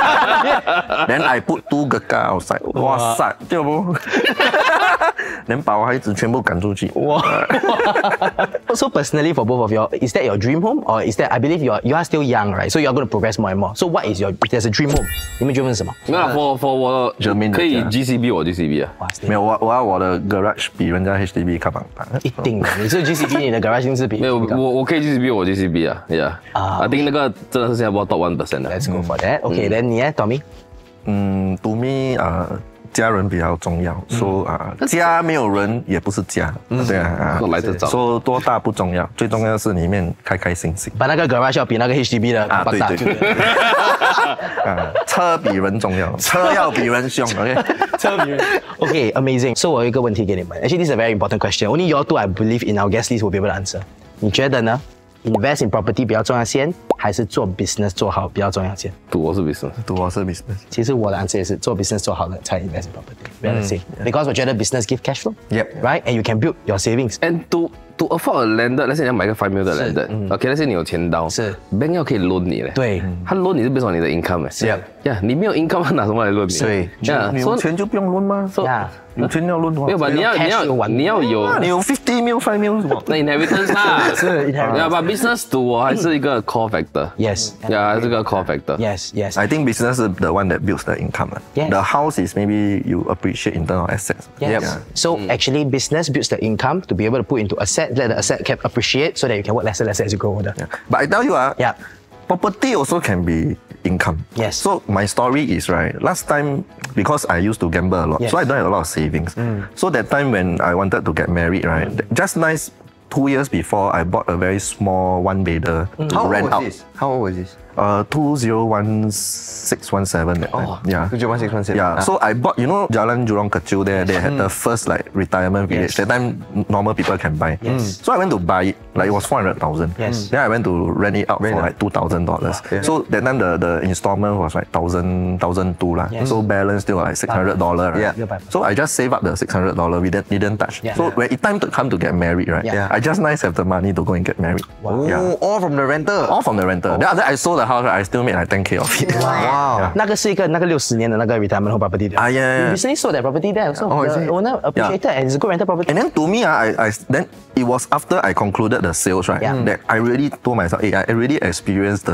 Then I put two geka outside. 哇塞，对不？能把我孩子全部赶出去。 哇。So personally, for both of you, is that your dream home, or is that I believe you are you are still young, right? So you are going to progress more and more. So what is your if there's a dream home? 你们觉得是什么？ 没有啦，for for 我 Germaine 的可以家 G C B 我 G C B 啊。 哇， 没有，我我要我的 garage 比人家 H D B 卡棒大。 一定的，你是 G C B， 你的 garage 一定是比没有，我我可以 G C B 我 G C B 啊，Yeah。 啊 I think 那个真的是新加坡 top one percent 的。 Let's go for that. Okay, then 你呢，Tommy？ 嗯，to me 啊、呃，家人比较重要，说啊、呃，家没有人也不是家，对啊，啊说来得早说多大不重要，最重要的是里面开开心心。 把那个 garage 要比那个 H D B 的啊，对大， 对对，啊，车比人重要，车要比人凶，OK。 车比人。Okay, amazing. So 我有一个问题给你们。Actually, this is a very important question. Only you two, I believe, in our guest list will be able to answer. 你觉得呢？Invest in property 比较重要先，还是做 business 做好比较重要先？ 赌我是 business。 赌我是 business。 其实我的 answer 也是做 business 做好了才 invest in property. Very the same. Because 我觉得 business give cash flow. Yep. Right? And you can build your savings. And to to afford a landed，let's say 你要买个 five mil 的 landed，OK，let's say 你有钱刀， 是 bank 要可以 loan 你嘞。 对他 loan 你是 based on 你的 income 哎。 是呀，你没有 income， 他拿什么来 loan 你？ 对呀， 你有钱就不用论吗？ Yeah. 有钱要论吗？ 没有吧？你要你 cash 有要玩你要有啊，你有 fifty mil five mil 是什么？ 那 inheritance 啦。 是 inheritance 呀，把 business 赌我还是一个 core factor。 Yes. 呀，还是个 core factor。 Yes, yes. I think business is the one that builds the income. Yes. The house is maybe you appreciate in terms of assets. Yes. Yeah. So actually, business builds the income to be able to put into asset, let the asset can appreciate, so that you can work lesser, lesser as you grow older. Yeah. But I tell you, ah, Yeah. property also can be income. Yes. So my story is right. Last time, because I used to gamble a lot, Yes. so I don't have a lot of savings. So that time when I wanted to get married, right, just nice two years before, I bought a very small one bedder to How old rent was out. this? How old was this? Uh, two zero one six one seven that time. Yeah. two zero one six one seven. Yeah, so I bought, you know, Jalan Jurong Kecil there, they had the first like retirement village. Yes. That time, normal people can buy. Yes. So I went to buy it, like it was four hundred thousand. Yes. Then I went to rent it out for like two thousand dollars. So that time the, the installment was like one thousand, one thousand two lah. Yes. So balance still like six hundred dollars. Right? Yeah. So I just save up the six hundred dollars, we didn't, didn't touch. Yeah. So when it time to come to get married, right, Yeah. I just nice have the money to go and get married. Oh, Yeah. all from the rental. All from the rental. Then after I sold the house, right, I still made like ten K of it. Wow. 那个是一个那个六十年的那个 retirement home property 的。 Ah, yeah, yeah, You yeah. recently sold that property there also. Oh, is the it? owner appreciated and it's a good rental property. And then to me, ah, I, I then it was after I concluded the sales, right? Yeah. That I really told myself, hey, I already experienced the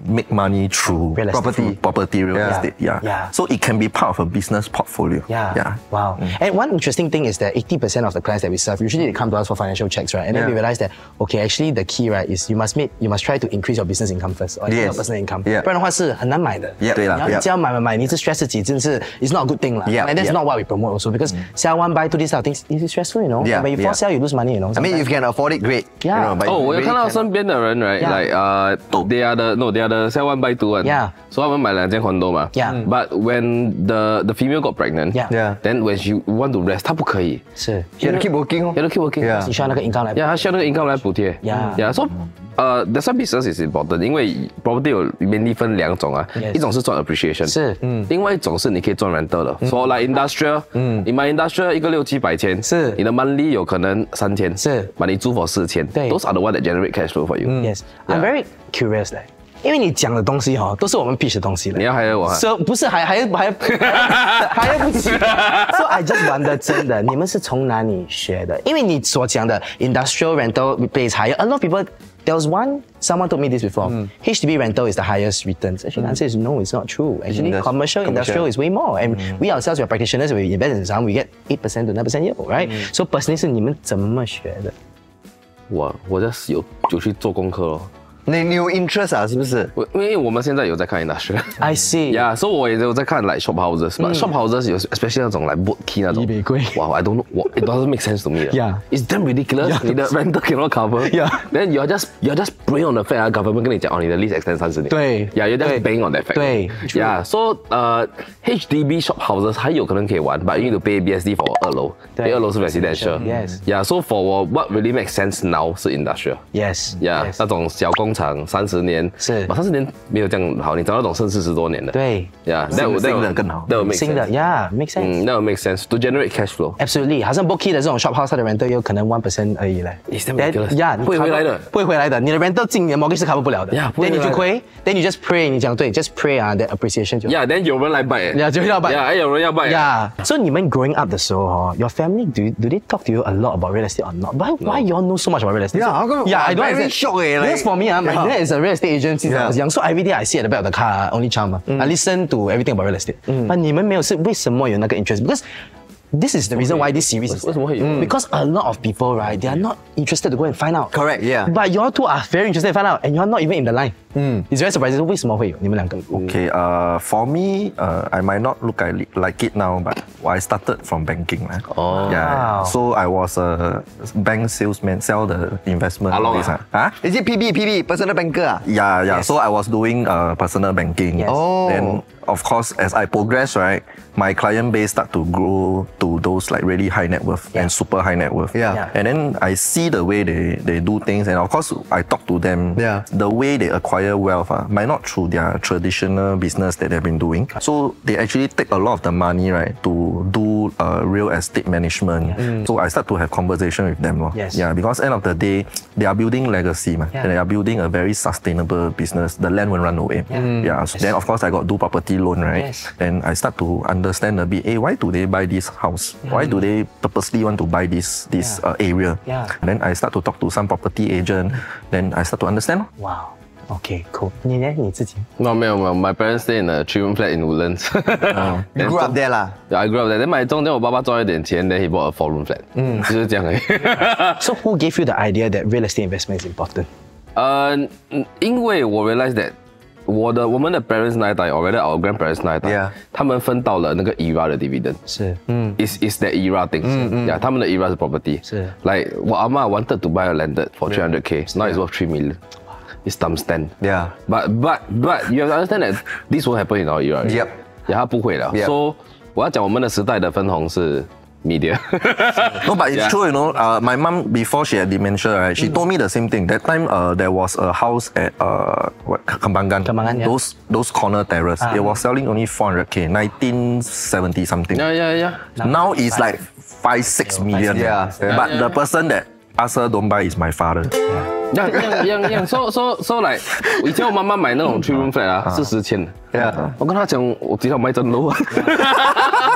make money through Real estate. property, property real Yeah. estate. Yeah. Yeah. So it can be part of a business portfolio. Yeah. Yeah. Wow. And one interesting thing is that eighty percent of the clients that we serve, usually they come to us for financial checks, right? And then Yeah. we realize that, okay, actually the key, right, is you must make, you must try to increase your business income first, or Yes. your personal income. Yeah. 不然的话是很难买的。 Yeah. 对啦， 你要 yeah. 你只要买买买，你一直 stress 自己，真的是 it's not a good thing 啦。 Yeah, And that's yeah. not what we promote also, because sell one buy two these type of things is stressful, you know. Yeah, When you yeah. force sell, you lose money, you know. I mean, if you can afford it, great. Yeah. You know, but Oh, you 我有 really 看到 cannot. 身边的人，right， Yeah. like 呃、uh,，they are the no, they are the sell one buy two one. Yeah. So 他们买两间 condo 嘛。 Yeah. But when the the female got pregnant, Yeah. Yeah. then when she want to rest，她不可以。 是 You have to keep working. You have to keep working. Yeah. 你需要那个 income 来。 Yeah，她需要那个 income 来补贴。 Yeah. Yeah. So，呃、uh,，that's why business is important，因为 property 有 mainly 分两种啊 Yes. 一种是赚 appreciation， 是嗯，另外一种是你可以赚 rental 的。So like industrial，嗯，你买 industrial 一个六七百千， 是你的 monthly 有可能三千， 是把你租 for 四千， 对 ，those are the one that generate cash flow for you。 Yes, I'm very curious 嘞，因为你讲的东西哈，都是我们 pitch 的东西嘞。 你要 hire 我啊 So 不是还还还还不起。So I just wonder 真的，你们是从哪里学的？因为你所讲的 industrial rental pays higher. A lot of people, there was one someone told me this before. H D B rental is the highest returns. Actually, the answer is no, it's not true. Actually, Indus- commercial, industrial commercial. is way more. And we ourselves, we are practitioners. We invest in some, we get eight percent to nine percent yield, right? So personally, 是你们怎么学的？ 我我 just 有有去做功课咯。 你你有 interest 啊，是不是？ 我因为我们现在有在看 industrial。 I see. Yeah，所以我也有在看 like shop houses，but shop houses 有 especially 那种 like boat key 那种， 一百贵哇 I don't know，我 it doesn't make sense to me。 Yeah. It's damn ridiculous。你的 rental cannot cover。 Yeah. Then you're just you're just praying on the fact 啊 government 跟你讲哦你的 lease extend 三十年。 对 Yeah，you're 对 just paying on that fact。 对 Yeah，so 呃 H D B shop houses 还有可能可以玩，but you need to pay B S D for 二楼， 对因为二楼是 residential。 Yes. Yeah，so for 我 what really makes sense now 是 industrial。 Yes. Yeah， yes. 那种小工厂三十年是三十年没有这样好，你找那种剩四十多年的。 对 ，Yeah， that 新 would 新 that 的 would 更好 that would make 新的 sense。 ，Yeah, makes sense. 嗯，that would make sense to generate cash flow。 Absolutely，好像 Book Key 的这种 shop house 它的 rental 有可能 one percent 而已嘞。 It's damn Then- ridiculous. Yeah， 不会回来的不会回来的。你的 rental 进你的 mortgage 是 cover 不了的。 Yeah，不会 Then 你回来的就亏，Then you just pray，你讲对，just pray 啊，that appreciation 就。 Yeah，then 有人来 buy。 Yeah，就会要 buy。 Yeah，哎，有人要 buy。 Yeah，所以你们 growing up 的时候哦，your family do do they talk to you a lot about real estate or not? Why why you all know so much about real estate? Yeah, how come- Yeah, I don't very understand. shocked eh, like- Because for me, ah, my Yeah. dad is a real estate agent since I was Yeah. young. So every day I sit at the back of the car, ah, only charm. ah. I listen to everything about real estate. But 你们没有是为什么有那个 interest? Because this is the reason why this series is 为什么会有？ Because a lot of people, right, they are not interested to go and find out. Correct, yeah. But you all two are very interested to find out, and you are not even in the line. It's very surprising. 为什么会有你们两个？ Okay, uh, for me, uh, I might not look like, like it now, but I started from banking. lah. Oh. Yeah, Wow. so I was a bank salesman, sell the investment. How long this, ah? ah? Huh? Is it P B P B personal banker 啊？ Yeah, yeah. So I was doing uh, personal banking. Yes. Oh. Then, of course, as I progress, right, my client base start to grow to those like really high net worth Yeah. and super high net worth. Yeah. Yeah. And then I see the way they, they do things, and of course I talk to them. Yeah. The way they acquire wealth uh, might not through their traditional business that they've been doing. So they actually take a lot of the money, right, to do uh, real estate management. So I start to have conversation with them. lor. Yes. Yeah, because end of the day, they are building legacy, man. Yeah. And they are building a very sustainable business. The land won't run away. Yeah. So then of course I got do property loan, right? Yes. And I start to understand a bit. Hey, why do they buy this house? Why do they purposely want to buy this this Yeah. uh, area? Yeah. And then I start to talk to some property agent. Then I start to understand. lor. Wow. Okay, cool. 你呢？你自己？ No，没有没有，my parents stay in a three room flat in Woodlands。 You grew up there 啦。 Yeah, I grew up there. Then 买中间我爸爸赚一点钱，then he bought a four room flat。嗯，就是这样而已。 So who gave you the idea that real estate investment is important? 呃，嗯因为我 realize that 我的我们的 parents 那一代，or rather our grandparents 那一代 Yeah. 他们分到了那个 era 的 dividend。 是， Is is that era things？嗯嗯，yeah，他们的 era 是 property。 是 ，like 我阿妈 wanted to buy a landed for three hundred k， now it's worth three million。It's dumb stand。 Yeah. But but but you have to understand that this won't happen in our era. Yep. Yeah，它不会了。 Yep. So 我要讲我们的时代的分红是 media。 No, but it's Yeah. true, you know. Uh, my mom, before she had dementia, right, she told me the same thing. That time, uh, there was a house at uh, what Kembangan. Kembangan, yeah. Those those corner terrace. It was selling only four hundred k, nineteen seventy something. Yeah yeah yeah。 Now it's like five six million. Yeah, yeah. But Yeah, the yeah. person that asked her don't buy is my father. 一样一样一样，so so so like，以前我妈妈买那种 three room flat 啊，四十千。 Yeah. 我跟她讲，我只想买真楼啊。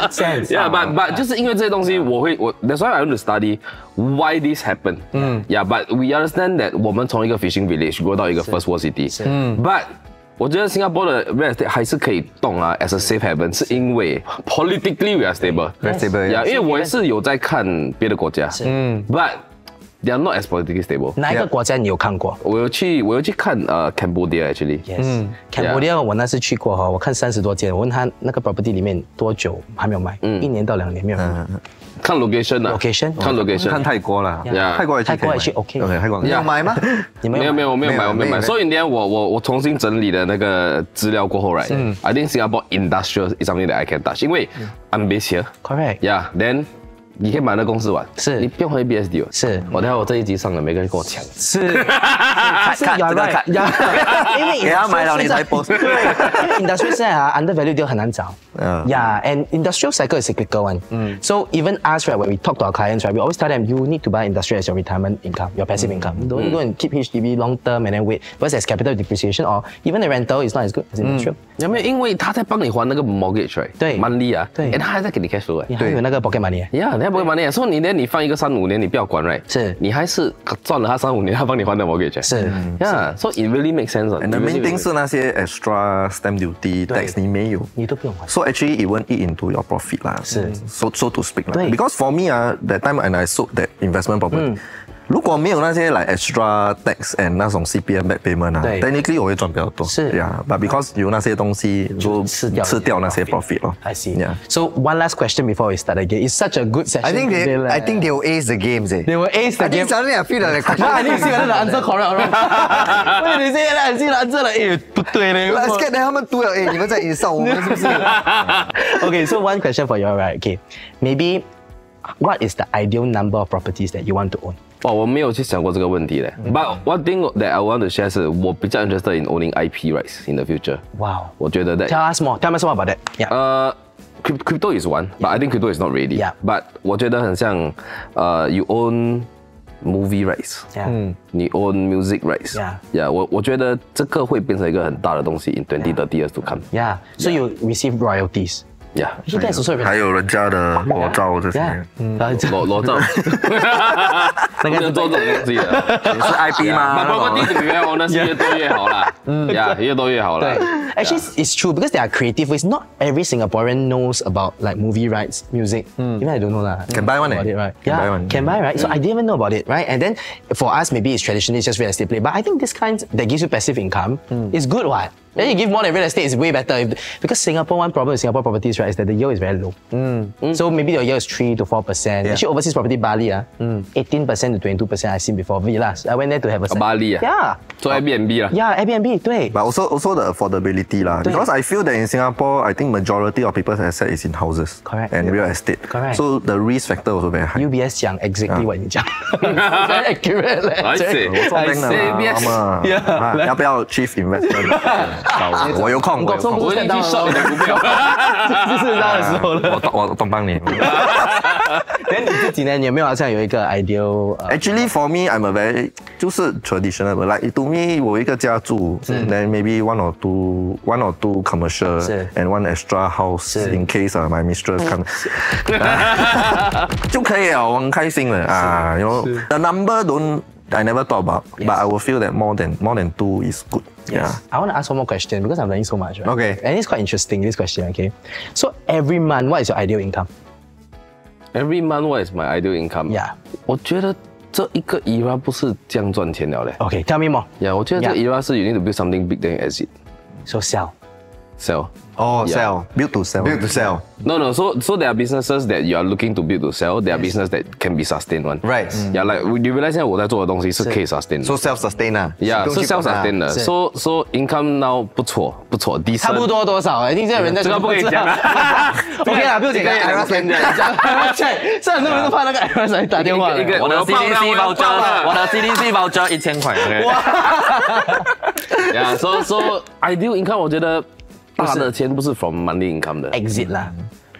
sense. Yeah, but but 就是因为这些东西，我会我 that's why I want to study why this happened. 嗯 Yeah, but we understand that 我们从一个 fishing village go 到一个 first world city. 嗯 But 我觉得新加坡的 real estate 还是可以动啊 as a safe haven， 是因为 politically we are stable. Very stable. Yeah, 因为我也是有在看别的国家，嗯 ，but they are not as politically stable. 哪一个国家你有看过？ 我有去，我有去看呃 Cambodia actually. Yes. 嗯 Cambodia 我那次去过哈，我看三十多间，我问他那个 property 里面多久还没有卖？嗯，一年到两年没有卖。 看 location 啊 ，location， 看 location， 看泰国啦， Yeah 泰国也泰国也去 OK。 OK， 泰国你有买吗？ 你没有没有我没有买我没有买，所以那天我我我重新整理了那个资料过后 ，right？ I think Singapore industrial is something that I can touch， 因为 I'm based here。 Correct。 Yeah, then 你可以买那公司玩， 是你不用回 B S D 哦。 是， 我等下我这一集上了，每个人跟我抢。 是，是 you're right，因为给他买了你才 post。 对，因为 industrial 现在啊 undervalue 就很难找。Yeah, and industrial cycle is cyclical one. So even us, right, when we talk to our clients, right, we always tell them you need to buy industrial as your retirement income, your passive income. Don't go and keep H D B long term and then wait, because there's capital depreciation or even the rental is not as good as industrial. 有没有？因为他在帮你还那个 mortgage， right？ 对 ，monthly 啊， 对， 哎，他还在给你 cash flow 哎。 还有那个 pocket money。 Yeah， 你还不会 money， 所以你连你放一个三五年，你不要管 ，right？ 是， 你还是赚了他三五年，他帮你还的 mortgage。 是 ，Yeah， so it really makes sense. And the main thing 是那些 extra stamp duty tax 你没有， 你都不用还。 So actually it won't eat into your profit 啦， 是 ，so so to speak 啦。 对 Because for me 啊，that time and I sold that investment property。如果没有那些 like extra tax and 那种 C P F back payment 啊 ，technically 我会赚比较多。 是呀 ，but because 有那些东西就吃掉吃掉那些 profit 咯。 I see. Yeah. So one last question before we start again. It's such a good session. I think they, today, I think they will ace the games. Eh. they will ace the I game. think suddenly I feel like the question. I need to see whether the answer correct or wrong. When they say that, I see the answer like, 哎，不对嘞。 I scared that 他们读了，哎，你们在影响我们是不是？ Okay, so one question for you, right? Okay, maybe what is the ideal number of properties that you want to own? 哇，我没有去想过这个问题嘞。But one thing that I want to share 是我比较 interested in owning I P rights in the future. Wow. 我觉得 that Tell us more. Tell us more about that. Yeah. 呃 crypto is one, but I think crypto is not ready. Yeah. But 我觉得很像呃 you own movie rights. Yeah. 你 own music rights. Yeah. Yeah. 我我觉得这个会变成一个很大的东西 in twenty, thirty years to come. Yeah. So you receive royalties. Yeah. Actually, that's also very 还有人家的裸照这些， Yeah. 裸裸照，那个做这种东西的， 也是 I P 吗？ But property 里面 owner 是越多越好啦。Yeah， 越多越好啦。 对 Actually, it's true because they are creative ways. Not every Singaporean knows about like movie rights, music. Even I don't know lah. Can buy one, about eh? it, right? Can Yeah, buy one. can buy, right? So I didn't even know about it, right? And then for us, maybe it's traditionally just real estate play. But I think this kind that gives you passive income is good, what? Then you give more than real estate is way better. If, because Singapore, one problem with Singapore properties, right, is that the yield is very low. So maybe your yield is three to four percent. Actually, overseas property, Bali, ah, eighteen percent to twenty-two percent I've seen before. Villas. I went there to have a Bali 啊 Yeah. 做 Airbnb 啦。 Yeah, Airbnb, 对。 But also also the affordability lah. Because I feel that in Singapore, I think majority of people's asset is in houses Correct. and real estate. Correct. So the risk factor also very high. U B S 讲 exactly what 你讲 ，very accurate 嘞。 I see. 我做 bank 的 I 嘛 see. 嘛 Yeah. 啊要不要 chief investor？ 我有空，我有空， 我已经去 shop 你的股票。 就是那的时候了。 我懂我懂帮你。 那你自己呢？你有没有好像有一个 ideal？ Actually, for me, I'm a very 就是 traditional. Like to me, 我有一个家住 ，then maybe one or two, one or two commercial 是 and one extra house 是 in case uh, my mistress come 就可以了，我很开心了啊。You know, the number don't I never thought about, Yes. but I will feel that more than more than two is good. Yeah. I want to ask one more question because I'm learning so much. Right? Okay. And it's quite interesting, this question, okay? So every month, what is your ideal income? Every month, what is my ideal income? Yeah. 我觉得这一个 era 不是这样赚钱了嘞。 Okay, tell me more. Yeah， 我觉得这个 Yeah. era 是 you need to build something big then exit, So sell. sell. Oh, Yeah. sell. Build to sell. Build to sell. No, no. So, so there are businesses that you are looking to build to sell. There are business that can be sustained one. Right. Yeah, like you realize 现在我在做的东西是可以 sustain 的。 So self-sustain 啊。 Yeah， 是 self 啊 sustain 的。 是 So, so income now 不错，不错，decent。 差不多多少？一定这个人在这个不可以讲啊。 OK 啦，不用紧这个也不能讲。 ，check， 是很多人都怕那个 I R S 来打电话的。 一个一个我的我 C 要 D 爆 C 料 voucher， 我的 C D C voucher 一千块。 Yeah, so so ideal income 我觉得大的钱不是 from monthly income 的。 exit 啦。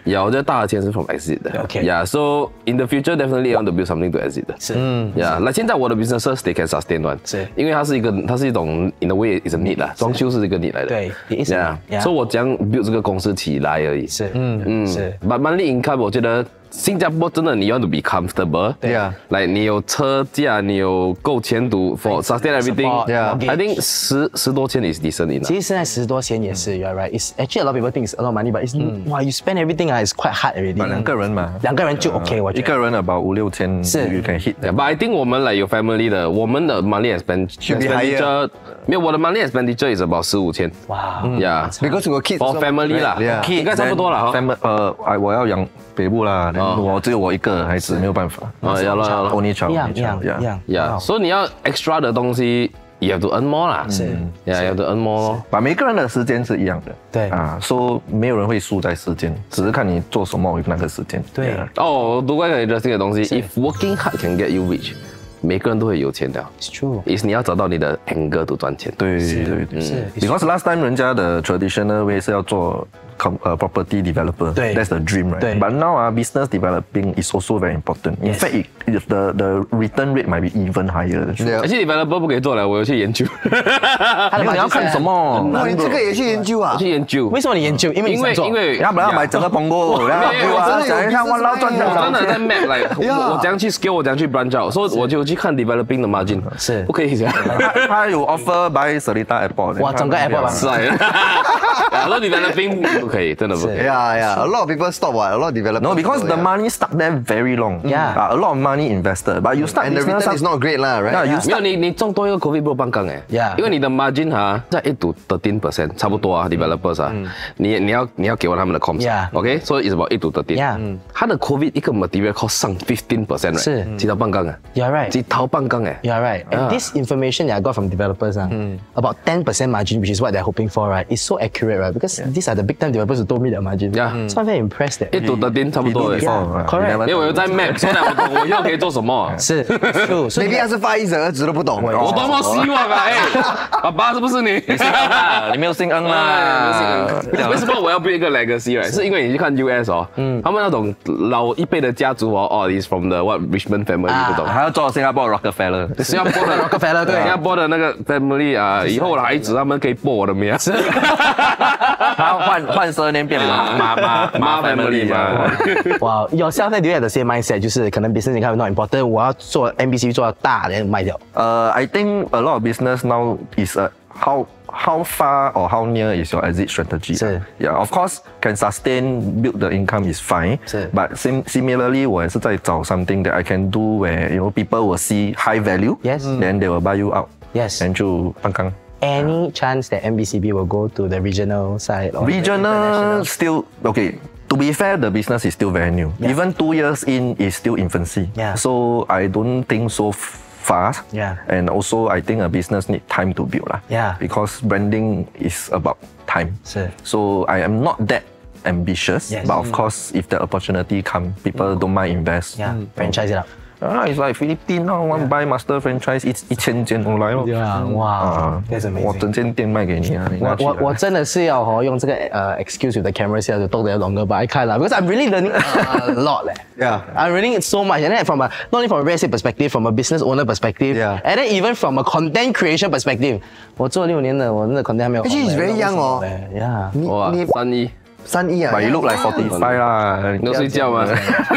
Yeah， 我觉得大的钱是 from exit 的。 Okay. Yeah, so in the future definitely I want to build something to exit 的。 是，嗯 Yeah， 那现在我的 businesses they can sustain one， 是因为它是一个，它是一种 in a way is a need 啦，装修是一个 need 来的。 对，it is a need, yeah. 所以我讲 build 这个公司起来而已。 是，嗯嗯是。 But monthly income 我觉得新加坡真的你 want to be comfortable， 对啊， 来你有车价，你有够钱读 for sustain everything， Yeah. I think 十十多千 is decent enough。 其实现在十多千也是 ，you're right. It's actually a lot of people think it's a lot of money, but it's wow, you spend everything ah, it's quite hard already. 两个人嘛， 两个人就 OK， 我觉得。 一个人 about 五六千， 是 you can hit Yeah, but I think 我们来有 family 的，我们的 monthly expend Should be higher. expenditure 没有，我的 monthly expenditure is about 十五千。 哇 Yeah, Because we got kids. for so- family 啦 Yeah. 应该差不多了哈。 family 呃，哎，我要养北部啦， 哦我只有我一个孩子，没有办法。 哦，要了要了 Only child， 一样 only 一样 child，yeah 一样。 ，Yeah， 所以你要 extra 的东西，you have to earn more 啦。 是 ，Yeah，you have to earn more 咯。 把每个人的时间是一样的， 对啊，说没有人会输在时间，只是看你做什么那个时间。 对 Yeah 哦，我读过一个 interesting 的东西，If working hard can get you rich，每个人都会有钱的。 ，it's true。 is 你要找到你的 angle to 赚钱。 对对对， 是 Because last time 人家的 traditional way 是要做 com 呃 property developer， 对 ，that's the dream right。 对 But now 啊 business developing is also very important. In Yes. fact, it, it, the the return rate might be even higher. Yeah. 而且 developer 不可以做了，我有去研究， 他的你要看什么？ 哇，你这个也去研究啊我？去研究。 为什么你研究？因为你因为想做因为要不然买整个澎湖，然后没有就啊真的有想一下我捞赚多少我真的在钱？ map 来， Yeah 我我怎样去 scale， 我怎样去 branch out，所以我就去看 developing 的 margin， 是不可以这样。 他他有 offer buy Seletar Airport， 哇整个 airport 吧是啊，然后 developing 不可以，真的不可以。 Yeah, yeah. A lot of people stop. What? A lot of developers. No, because stop, the yeah. money stuck there very long. Yeah. Uh, a lot of money invested, but you start And the business return is not great, lah, right? Yeah, you 没有你你中多一个 COVID 不半杠哎 Yeah 因为你的 margin 哈在 eight to thirteen percent 差不多啊 developers 啊，你你要你要给完他们的 comms，OK， 所以 is about eight to thirteen。 Yeah 他的 COVID 一个 material cost 上 fifteen percent， 是几套半杠啊 You're right. 几套半杠哎 You're right. And Yeah. this information that I got from developers, uh, about ten percent margin, which is what they're hoping for, right, is so accurate, right? Because these are the big time developers who told me their margin. Yeah. So I'm very impressed that. eight to thirteen 差不多而已。 Yeah, correct. 因为我有在 map，所以我懂我以后可以做什么。 是 true. So Maybe 他是发一者儿子都不懂。 我多么希望啊！哎，爸爸是不是你？ 你没有姓恩哎啦。 为什么我要 build 一个 legacy？ right？ 是因为你去看 U S 哦，他们那种老一辈的家族哦，哦 ，is from the what Richmond family 这种。 还要做新加坡 Rockefeller。 新加坡的 Rockefeller 对新加坡的那个 family 啊，以后的孩子他们可以播我的名，是他换换十二年变马马马妈 family 嘛。 wow, yourself, do you have the same mindset? 就是可能 business income not important. 我要做 M B C 做到大，然后卖掉。 Uh, I think a lot of business now is uh, how how far or how near is your exit strategy. 是 Yeah, of course can sustain build the income is fine. 是 But sim similarly, 我也是在找 something that I can do where you know people will see high value. Yes. Then they will buy you out. Yes. And 就刚刚 Any chance that M B C B will go to the regional side? Or the regional international? still okay. To be fair, the business is still very new. Yeah. Even two years in is still infancy. Yeah. So I don't think so fast. Yeah. And also I think a business need time to build lah. Yeah. Because branding is about time. 是 So I am not that ambitious. Yes. But of course, if the opportunity come, people don't mind invest. yeah, franchise it up. Ah, it's like Philippines now want buy master franchise，一一千间我来咯。 Yeah, wow, 啊 that's amazing. 我整间店卖给你啊，你拿去啊。 我我我真的是要哦用这个呃 excuse with the camera here to talk the longer, but I can't lah because I'm really learning a lot 嘞。 Yeah. I'm learning so much, and then from a not only from a real estate perspective, from a business owner perspective, Yeah. and then even from a content creation perspective. 我做六年了，我真的 content 还没有。 Actually, he's very young 哦。 Yeah. 你哇， 你三一， 三一啊 But you look like forty-five 啦。 你有睡觉吗？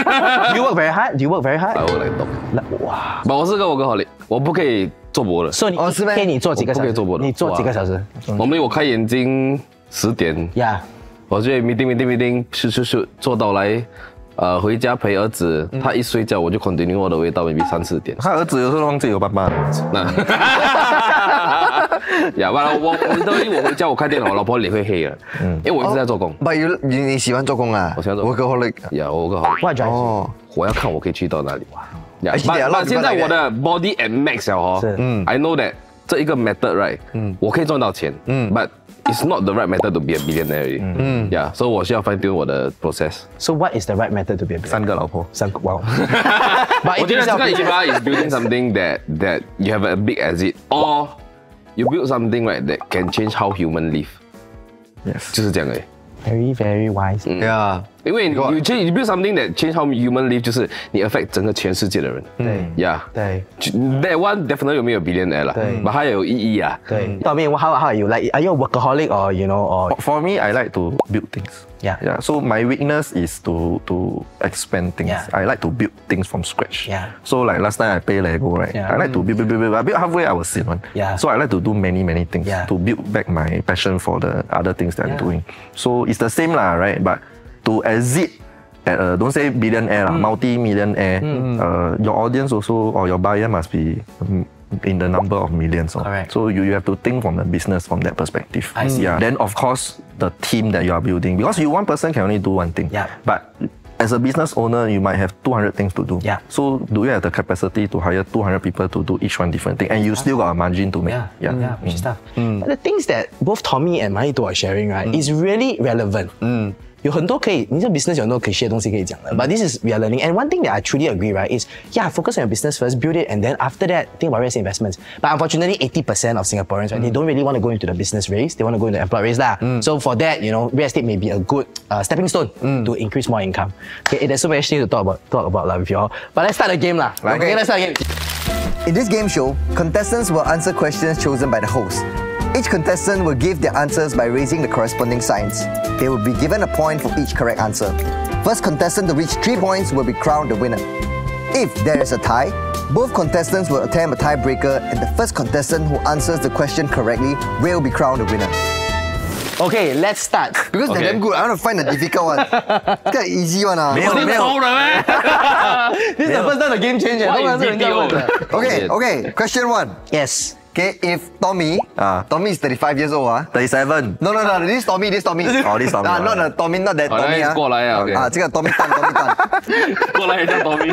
You work very hard. Do you work very 来 hard? 我来懂。 那哇， 不，我是个我跟好累，我不可以做博的。 所以你哦是咩一天你做几个小时？ 我不可以做博的你做几个小时我们我开眼睛十点， ？Yeah. 我就 meeting meeting meeting，咻咻咻做到来，呃，回家陪儿子，他一睡觉我就 continue 我的味道 maybe 三四点。 他儿子有时候忘记有爸爸。 那，呀，完了，我我都因为我回家我开电脑，我老婆脸会黑了，嗯，因为我一直在做工。 But you 你你喜欢做工啊？ 我喜欢做工 Workaholic。 呀，我个好， What drives you? 哦， 我要看我可以去到哪里。呀 Actually, a lot of people 现在 like 我的 body at max 了哦， 是嗯 I know that 这一个 method right，嗯，我可以赚到钱，嗯，but it's not the right method to be a billionaire，嗯，呀，所以我需要 fine tune 我的 process。 So what is the right method to be a billionaire? 三个老婆。 三个 Wow. But 我觉得这个 if if you is building something that that you have a big exit or you build something right that can change how human live， Yes. 就是这样而已。 very very wise. Yeah. 因为你 you change you build something that change how human live， 就是你 affect 整个全世界的人。 对 ，Yeah， 对 ，That one definitely 有没有 billionaire 啦？ 对， 但它也有意义啊。 对。I mean, how how are you? Like, are you a workaholic or you know or? For me, I like to build things. Yeah. Yeah. So my weakness is to to expand things. Yeah. I like to build things from scratch. Yeah. So like last time I play Lego, right? Yeah. I like to build, build, build, build. I build halfway, I will sit one. Yeah. So I like to do many, many things Yeah. to build back my passion for the other things that Yeah. I'm doing. So it's the same lah, right? But to exit at a, don't say billionaire, mm. multi-millionaire, mm. uh, your audience also or your buyer must be um, in the number of millions. So, Correct. so you, you have to think from the business from that perspective. I see. Yeah. Then of course the team that you are building, because you one person can only do one thing. Yeah. But as a business owner, you might have two hundred things to do. Yeah. So do you have the capacity to hire two hundred people to do each one different thing, and you still got a margin to make? Yeah, Yeah. yeah, which is tough. But the things that both Tommy and Mayiduo are sharing, right, is really relevant. 有很多可以，你这 business 有很多可以学的东西可以讲的。But this is we are learning, and one thing that I truly agree, right, is yeah, focus on your business first, build it, and then after that, think about real estate investments. But unfortunately, eighty percent of Singaporeans, right, they don't really want to go into the business race. They want to go into the employed race, lah. So for that, you know, real estate may be a good uh, stepping stone to increase more income. Okay, there's so much things to talk about, talk about, lah, with y'all. But let's start the game, lah. Okay, okay, let's start the game. In this game show, contestants will answer questions chosen by the host. Each contestant will give their answers by raising the corresponding signs. They will be given a point for each correct answer. First contestant to reach three points will be crowned the winner. If there is a tie, both contestants will attempt a tiebreaker, and the first contestant who answers the question correctly will be crowned the winner. Okay, let's start. Because they're damn good, I want to find a difficult one. This is easy one. Ah. 没有没有 This is the first time the game changer. What is B P O? Okay, okay. Question one. Yes. Okay, if Tommy, Ah. Tommy is thirty-five years old, ah. thirty-seven. No, no, no. This is Tommy. This is Tommy. Oh, this is Tommy. Ah, not the Tommy, not that 好， Tommy 那 ah. 过来啊，OK， 啊，这个 Tommy Tan, Tommy Tan. 过来叫 Tommy。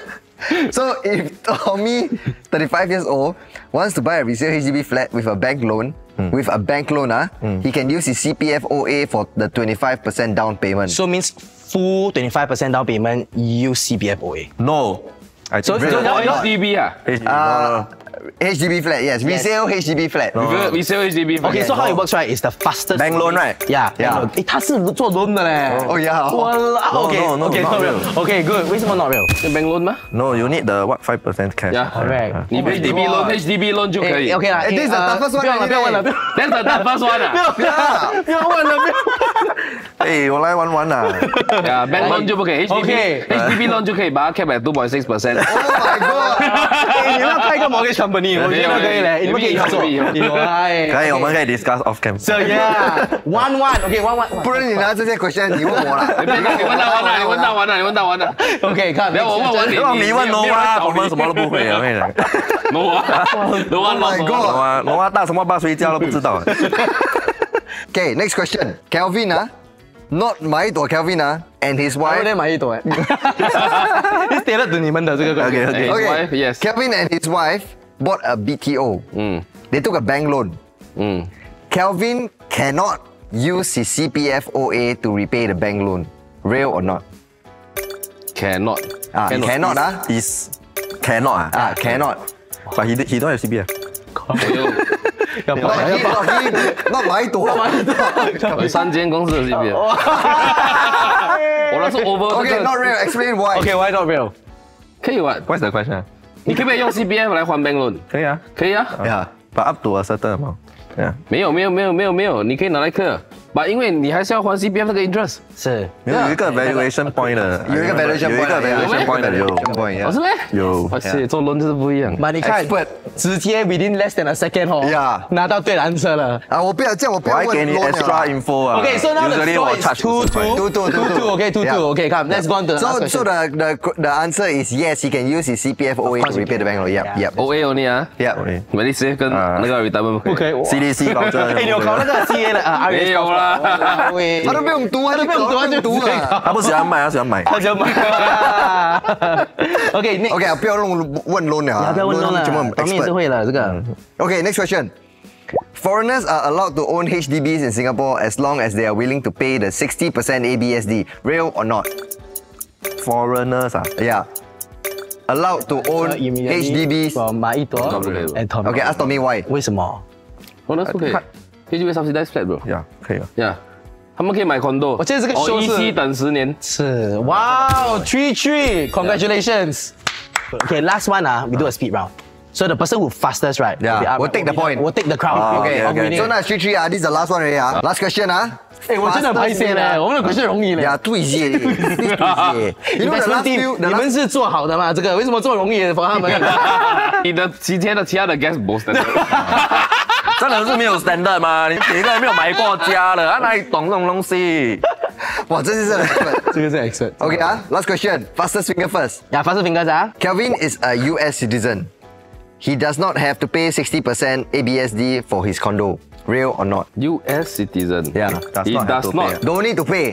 So if Tommy, thirty-five years old, wants to buy a resale H D B flat with a bank loan, with a bank loan, ah, he can use his C P F O A for the twenty-five percent down payment. So means full twenty-five percent down payment, use C P F O A. No. I So- think so- Oh, H D B 啊 H D B, no, Uh, no, no. H D B flat, yes, resale H D B flat. We sell H D B。 Okay, so how it works, right, is the fastest Bank loan, right? Yeah, Yeah. bank loan. 诶，他是做 loan 的嘞。 Oh yeah. Walao, okay, no, no, okay, not not real. real. Okay, good. 为什么 not real? bank loan 吗？ No, you need the what five percent cash. Yeah. Correct. Yeah. 你 H D B loan H D B loan 就可以。 诶 OK 啦。 Eh, this is the 呃 toughest one 不要了， already. 不要问了，不要。 That's the first one 啊。 不要不要问了，不要。 哎，我来玩玩啦。 Yeah, bank loan 就不可以 ，H D B Okay. H D B loan 就可以把它 cap at two point six percent。 Oh my god. 诶，你们要开一个 mortgage company，我觉得可以嘞，你们可以合作。有啊， 可以，我们可以 discuss off cam。 So yeah, one one. Okay, one one. 不然你拿这些 question 你问我啦。 你问到完了，你问到完了，你问到完了。 Okay, 看， 不要我问完你， 如果你问 no 啊，我们什么都不会啊，我跟你讲。 no 啊 ，no 啊 Oh my ，no god. 我啊，我啊大什么爸睡觉都不知道。 Okay, next question. Kelvin, ah, not Mayiduo Kelvin, ah, and his 我 wife. 有点买一朵哎。It's tailored to 你们的这个 Okay, okay. His Okay, wife, yes. Kelvin and his wife bought a B T O. 嗯 They took a bank loan. 嗯， Kelvin cannot use his C P F O A to repay the bank loan. Real or not? cannot Ah, cannot, ah. Is cannot 啊 Ah, cannot. But he he don't have C P F. 要 Not he, not he, not Mayiduo. 有三间公司的 C P F。我那是 over 这 Okay, 个 not real. Explain why. Okay, why not real? 可以玩。 What's the question? 你可不可以用 C P F 来还 bank loan？ 可以啊。 可以啊。 Yeah. But up to a certain amount. Yeah. 没有没有没有没有没有，你可以拿来克。把因为你还是要还 C P F 那个 interest。 是。 没有有一个 valuation point 的， 有一个 valuation 有一 point 个啊 valuation point 的有 valuation point， 哦是咩？ 有哇塞，做 loan 就是不一样。 But 你看 Expert， 直接 within less than a second 哦 Yeah 拿到对的 answer 了。 啊，我不要这样，我不要问我还给你 loan 了 extra info 啊。 Okay, so now the Usually score 我 is charge two 五十块 two Two, two, two, two. Okay, two Yeah. two. Okay, come. Let's go on to the last So, question. so the, the the answer is yes, he can use his C P F O A course to he repay the bank loan. Yep, Yeah. yep, O A only 啊 yep. Okay. ，Medisave 跟啊那个 retirement 不可以。 不可以。 C D C 保证。 哎，你有考那个 C A 的啊？ 没有啦。 喂他都不用读啊， 他都不用读，他就读啊。 他不喜欢卖，他喜欢买。 他就买。OK，那 OK，不要问问 loan 了啊， 不要问 loan 全部了，我们也是 expert。 会了这个。 Okay, next question. Foreigners are allowed to own H D Bs in Singapore as long as they are willing to pay the sixty percent A B S D. Real or not? Foreigners 啊， Yeah. Allowed to own H D Bs. from 马一朵不可以 and Tommy. Okay, ask Tommy why. 为什么？ 哦，那是不可以。H D B subsidized flat bro。 呀，可以啊。 Yeah， 他们可以买 condo。 我记得这个 show 哦，一是期等十年。 是，哇 three three congratulations。Okay, last one ah, we do a speed round. So the person who fastest, right? Yeah, will be up, we'll take the point. We'll take the crown. Ah, okay, of okay. winning. So now three three ah, this is the last one already ah. Last question ah. 哎，我真的拍线嘞，我们的 question 容易嘞。 呀，对些，对些。You know the last few, 你们是做好的吗？这个为什么这么容易for他们？ 你的其天的其他的 guest 不是的。 真的是没有 standard 吗？你一个人没有买过家的，啊哪里懂这种东西？ 哇，这是 excellent。 这个是 excellent。 Okay 啊 last question, fastest finger first. Yeah, fastest fingers 啊。 Kelvin is a U S citizen. He does not have to pay sixty percent A B S D for his condo. Real or not? U S citizen. Yeah, does he not have does to not. pay. Don't need to pay.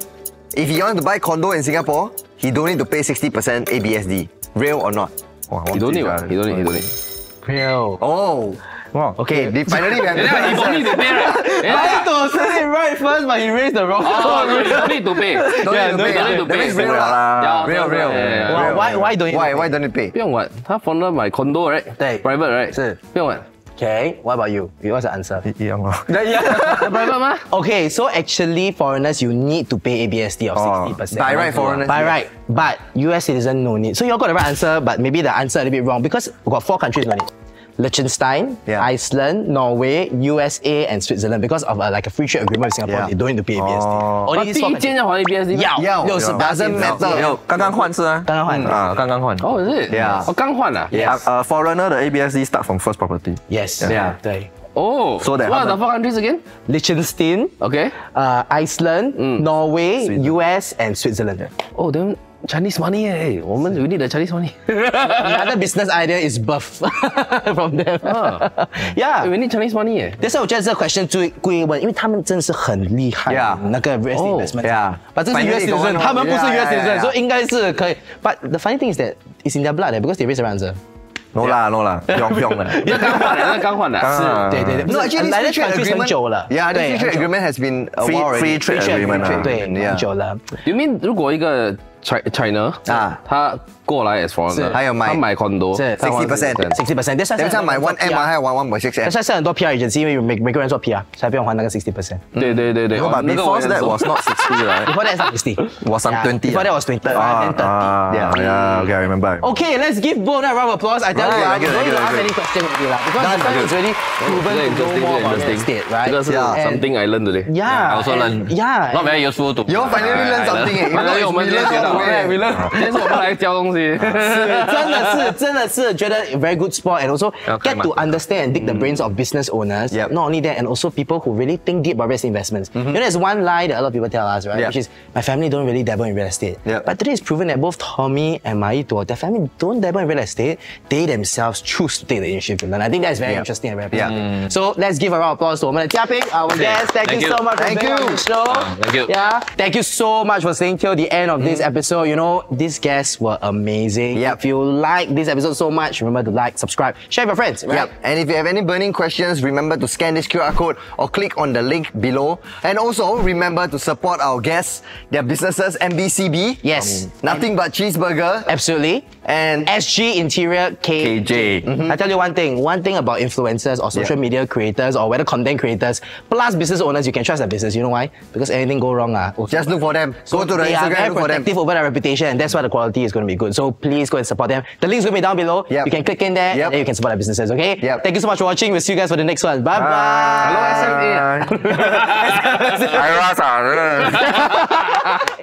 If he wants to buy condo in Singapore, he don't need to pay sixty percent A B S D. Real or not? He don't need what? He don't need. He don't need. Real. Oh. Wow. Okay, the- finally we have Yeah, he don't need to pay, right? Mayiduo said it right first, but he raised the wrong Oh, one. he don't need to pay. Don't Yeah, need to no pay. need to That pay. means real Real lah. Yeah, Real, real. yeah, yeah, Why yeah. why why don't you? Why why don't you pay? 不用管，他 founder 买 condo right？ 对 ，private right？ 是不用管。 Okay, what about you? What's the answer? 一样咯。 private 吗？ Okay, so actually foreigners you need to pay A B S D of Oh, sixty percent. by right foreigners, By yes. right, but U S citizen no need. So you all got the right answer, but maybe the answer a little bit wrong because we got four countries no need. Liechtenstein, Yeah. Iceland, Norway, U S A, and Switzerland because of a, like a free trade agreement with Singapore, Yeah. they don't need to pay A B S D. Oh. Only 第 these four 一间 countries. 要还 A B S D 吗？ 要要六十八 doesn't matter. 没有，刚刚换是啊， 刚刚换的啊，刚刚换。 哦，是。 Yeah. 我刚换啊。 Yes. 呃、foreigner 的 A B S D start from first property. Yes. Yeah. 对。 哦。 So that what are the happen- four countries again? Liechtenstein, Okay. uh, Iceland, Norway, U S, and Switzerland. Oh, then Chinese money eh. 我们 we need the Chinese money. Another business idea is birth from them. Ah. Yeah. We need Chinese money 哎。 That's why 我觉得这个 question 最故意问，因为他们真的是很厉害 Yeah. 那个 real estate Oh, investment。 yeah. But 这是 Finally U S got citizen， one. 他们不是 Yeah, U S yeah, citizen， yeah. 所以应该是可以。But the funny thing is that it's in their blood eh, because they raise their answer。 No 啦 no 啦，不用不用的。 那刚换的，那刚换的。 啊对对对，不 No, 是 actually, 来 this 的 free trade countries 很 agreement 久了。 Yeah, this 对 free trade 很久 agreement has been a Free while already. free trade agreement 啊。 对， Yeah. 很久了。 You mean 如果一个 Chi- China 啊他过来 as foreigner， 是还有买他买 condo， 是他花 sixty percent sixty percent， that's why 等一下买 one M 啊，还有 one one point six 但 M。 是现在很多 P R agency 因为每每个人做 P R，所以不用还那个 sixty percent。 对对对对， No, but 那个 before 我也 that 做 was not sixty, right? Before that it's sixty. Was some Yeah, twenty. Before that was twenty. Ah, and then thirty. ah, Yeah. yeah, okay, I remember. Okay, let's give Bo a round of applause. I tell you, Right, I'm good, going good, to ask good. any question already lah, because this one is really proven to know interesting, more about real interesting. estate, right? 这个是 Yeah. And- something I learned today. Yeah, I also and- learn. Yeah, Not and- very useful to. You all finally learn something. eh. If not, 反正 it's 我们 we 今天 learn 学 all 到 the way. ，we learn，今天是我们来教东西。 是真的是真的是觉得 very good sport and also Okay, get to man. understand and dig the brains of business owners. Yep. Not only that, and also people who really think deep about real estate investments. You know, there's one lie that a lot of people tell us, right? Yep. Which is my family don't really dabble in real estate. Yep. But today it's proven that both Tommy and Mayiduo, their family don't dabble in real estate. They themselves choose to take the initiative to learn. I think that's very Yep. interesting and very Yeah. positive. So let's give a round of applause to 我们的嘉宾, our guest. Thank, Thank you, you. so much for Thank being on you. the show. Thank you. Yeah. Thank you so much for staying till the end of this episode. You know, these guests were amazing. Yep. If you like this episode so much, remember to like, subscribe, share with your friends. Right? Yep. And if you have any burning questions, remember to scan this Q R code or click on the link below. And also remember to support our guests, their businesses, M B C B. Yes. Nothing but cheeseburger. Absolutely. And S G Interior K J. I tell you one thing, one thing about influencers or social Yeah. media creators or whether content creators plus business owners, you can trust their business. You know why? Because anything go wrong, ah, also- just look for them. So Go to the they are Instagram, very look for them. protective over their reputation, and that's why the quality is going to be good. So please go and support them. The link's going to be down below. Yep. You can click in there, Yep. and then you can support their businesses. Okay? Yep. Thank you so much for watching. We'll see you guys for the next one. Bye bye. Hello S M A. I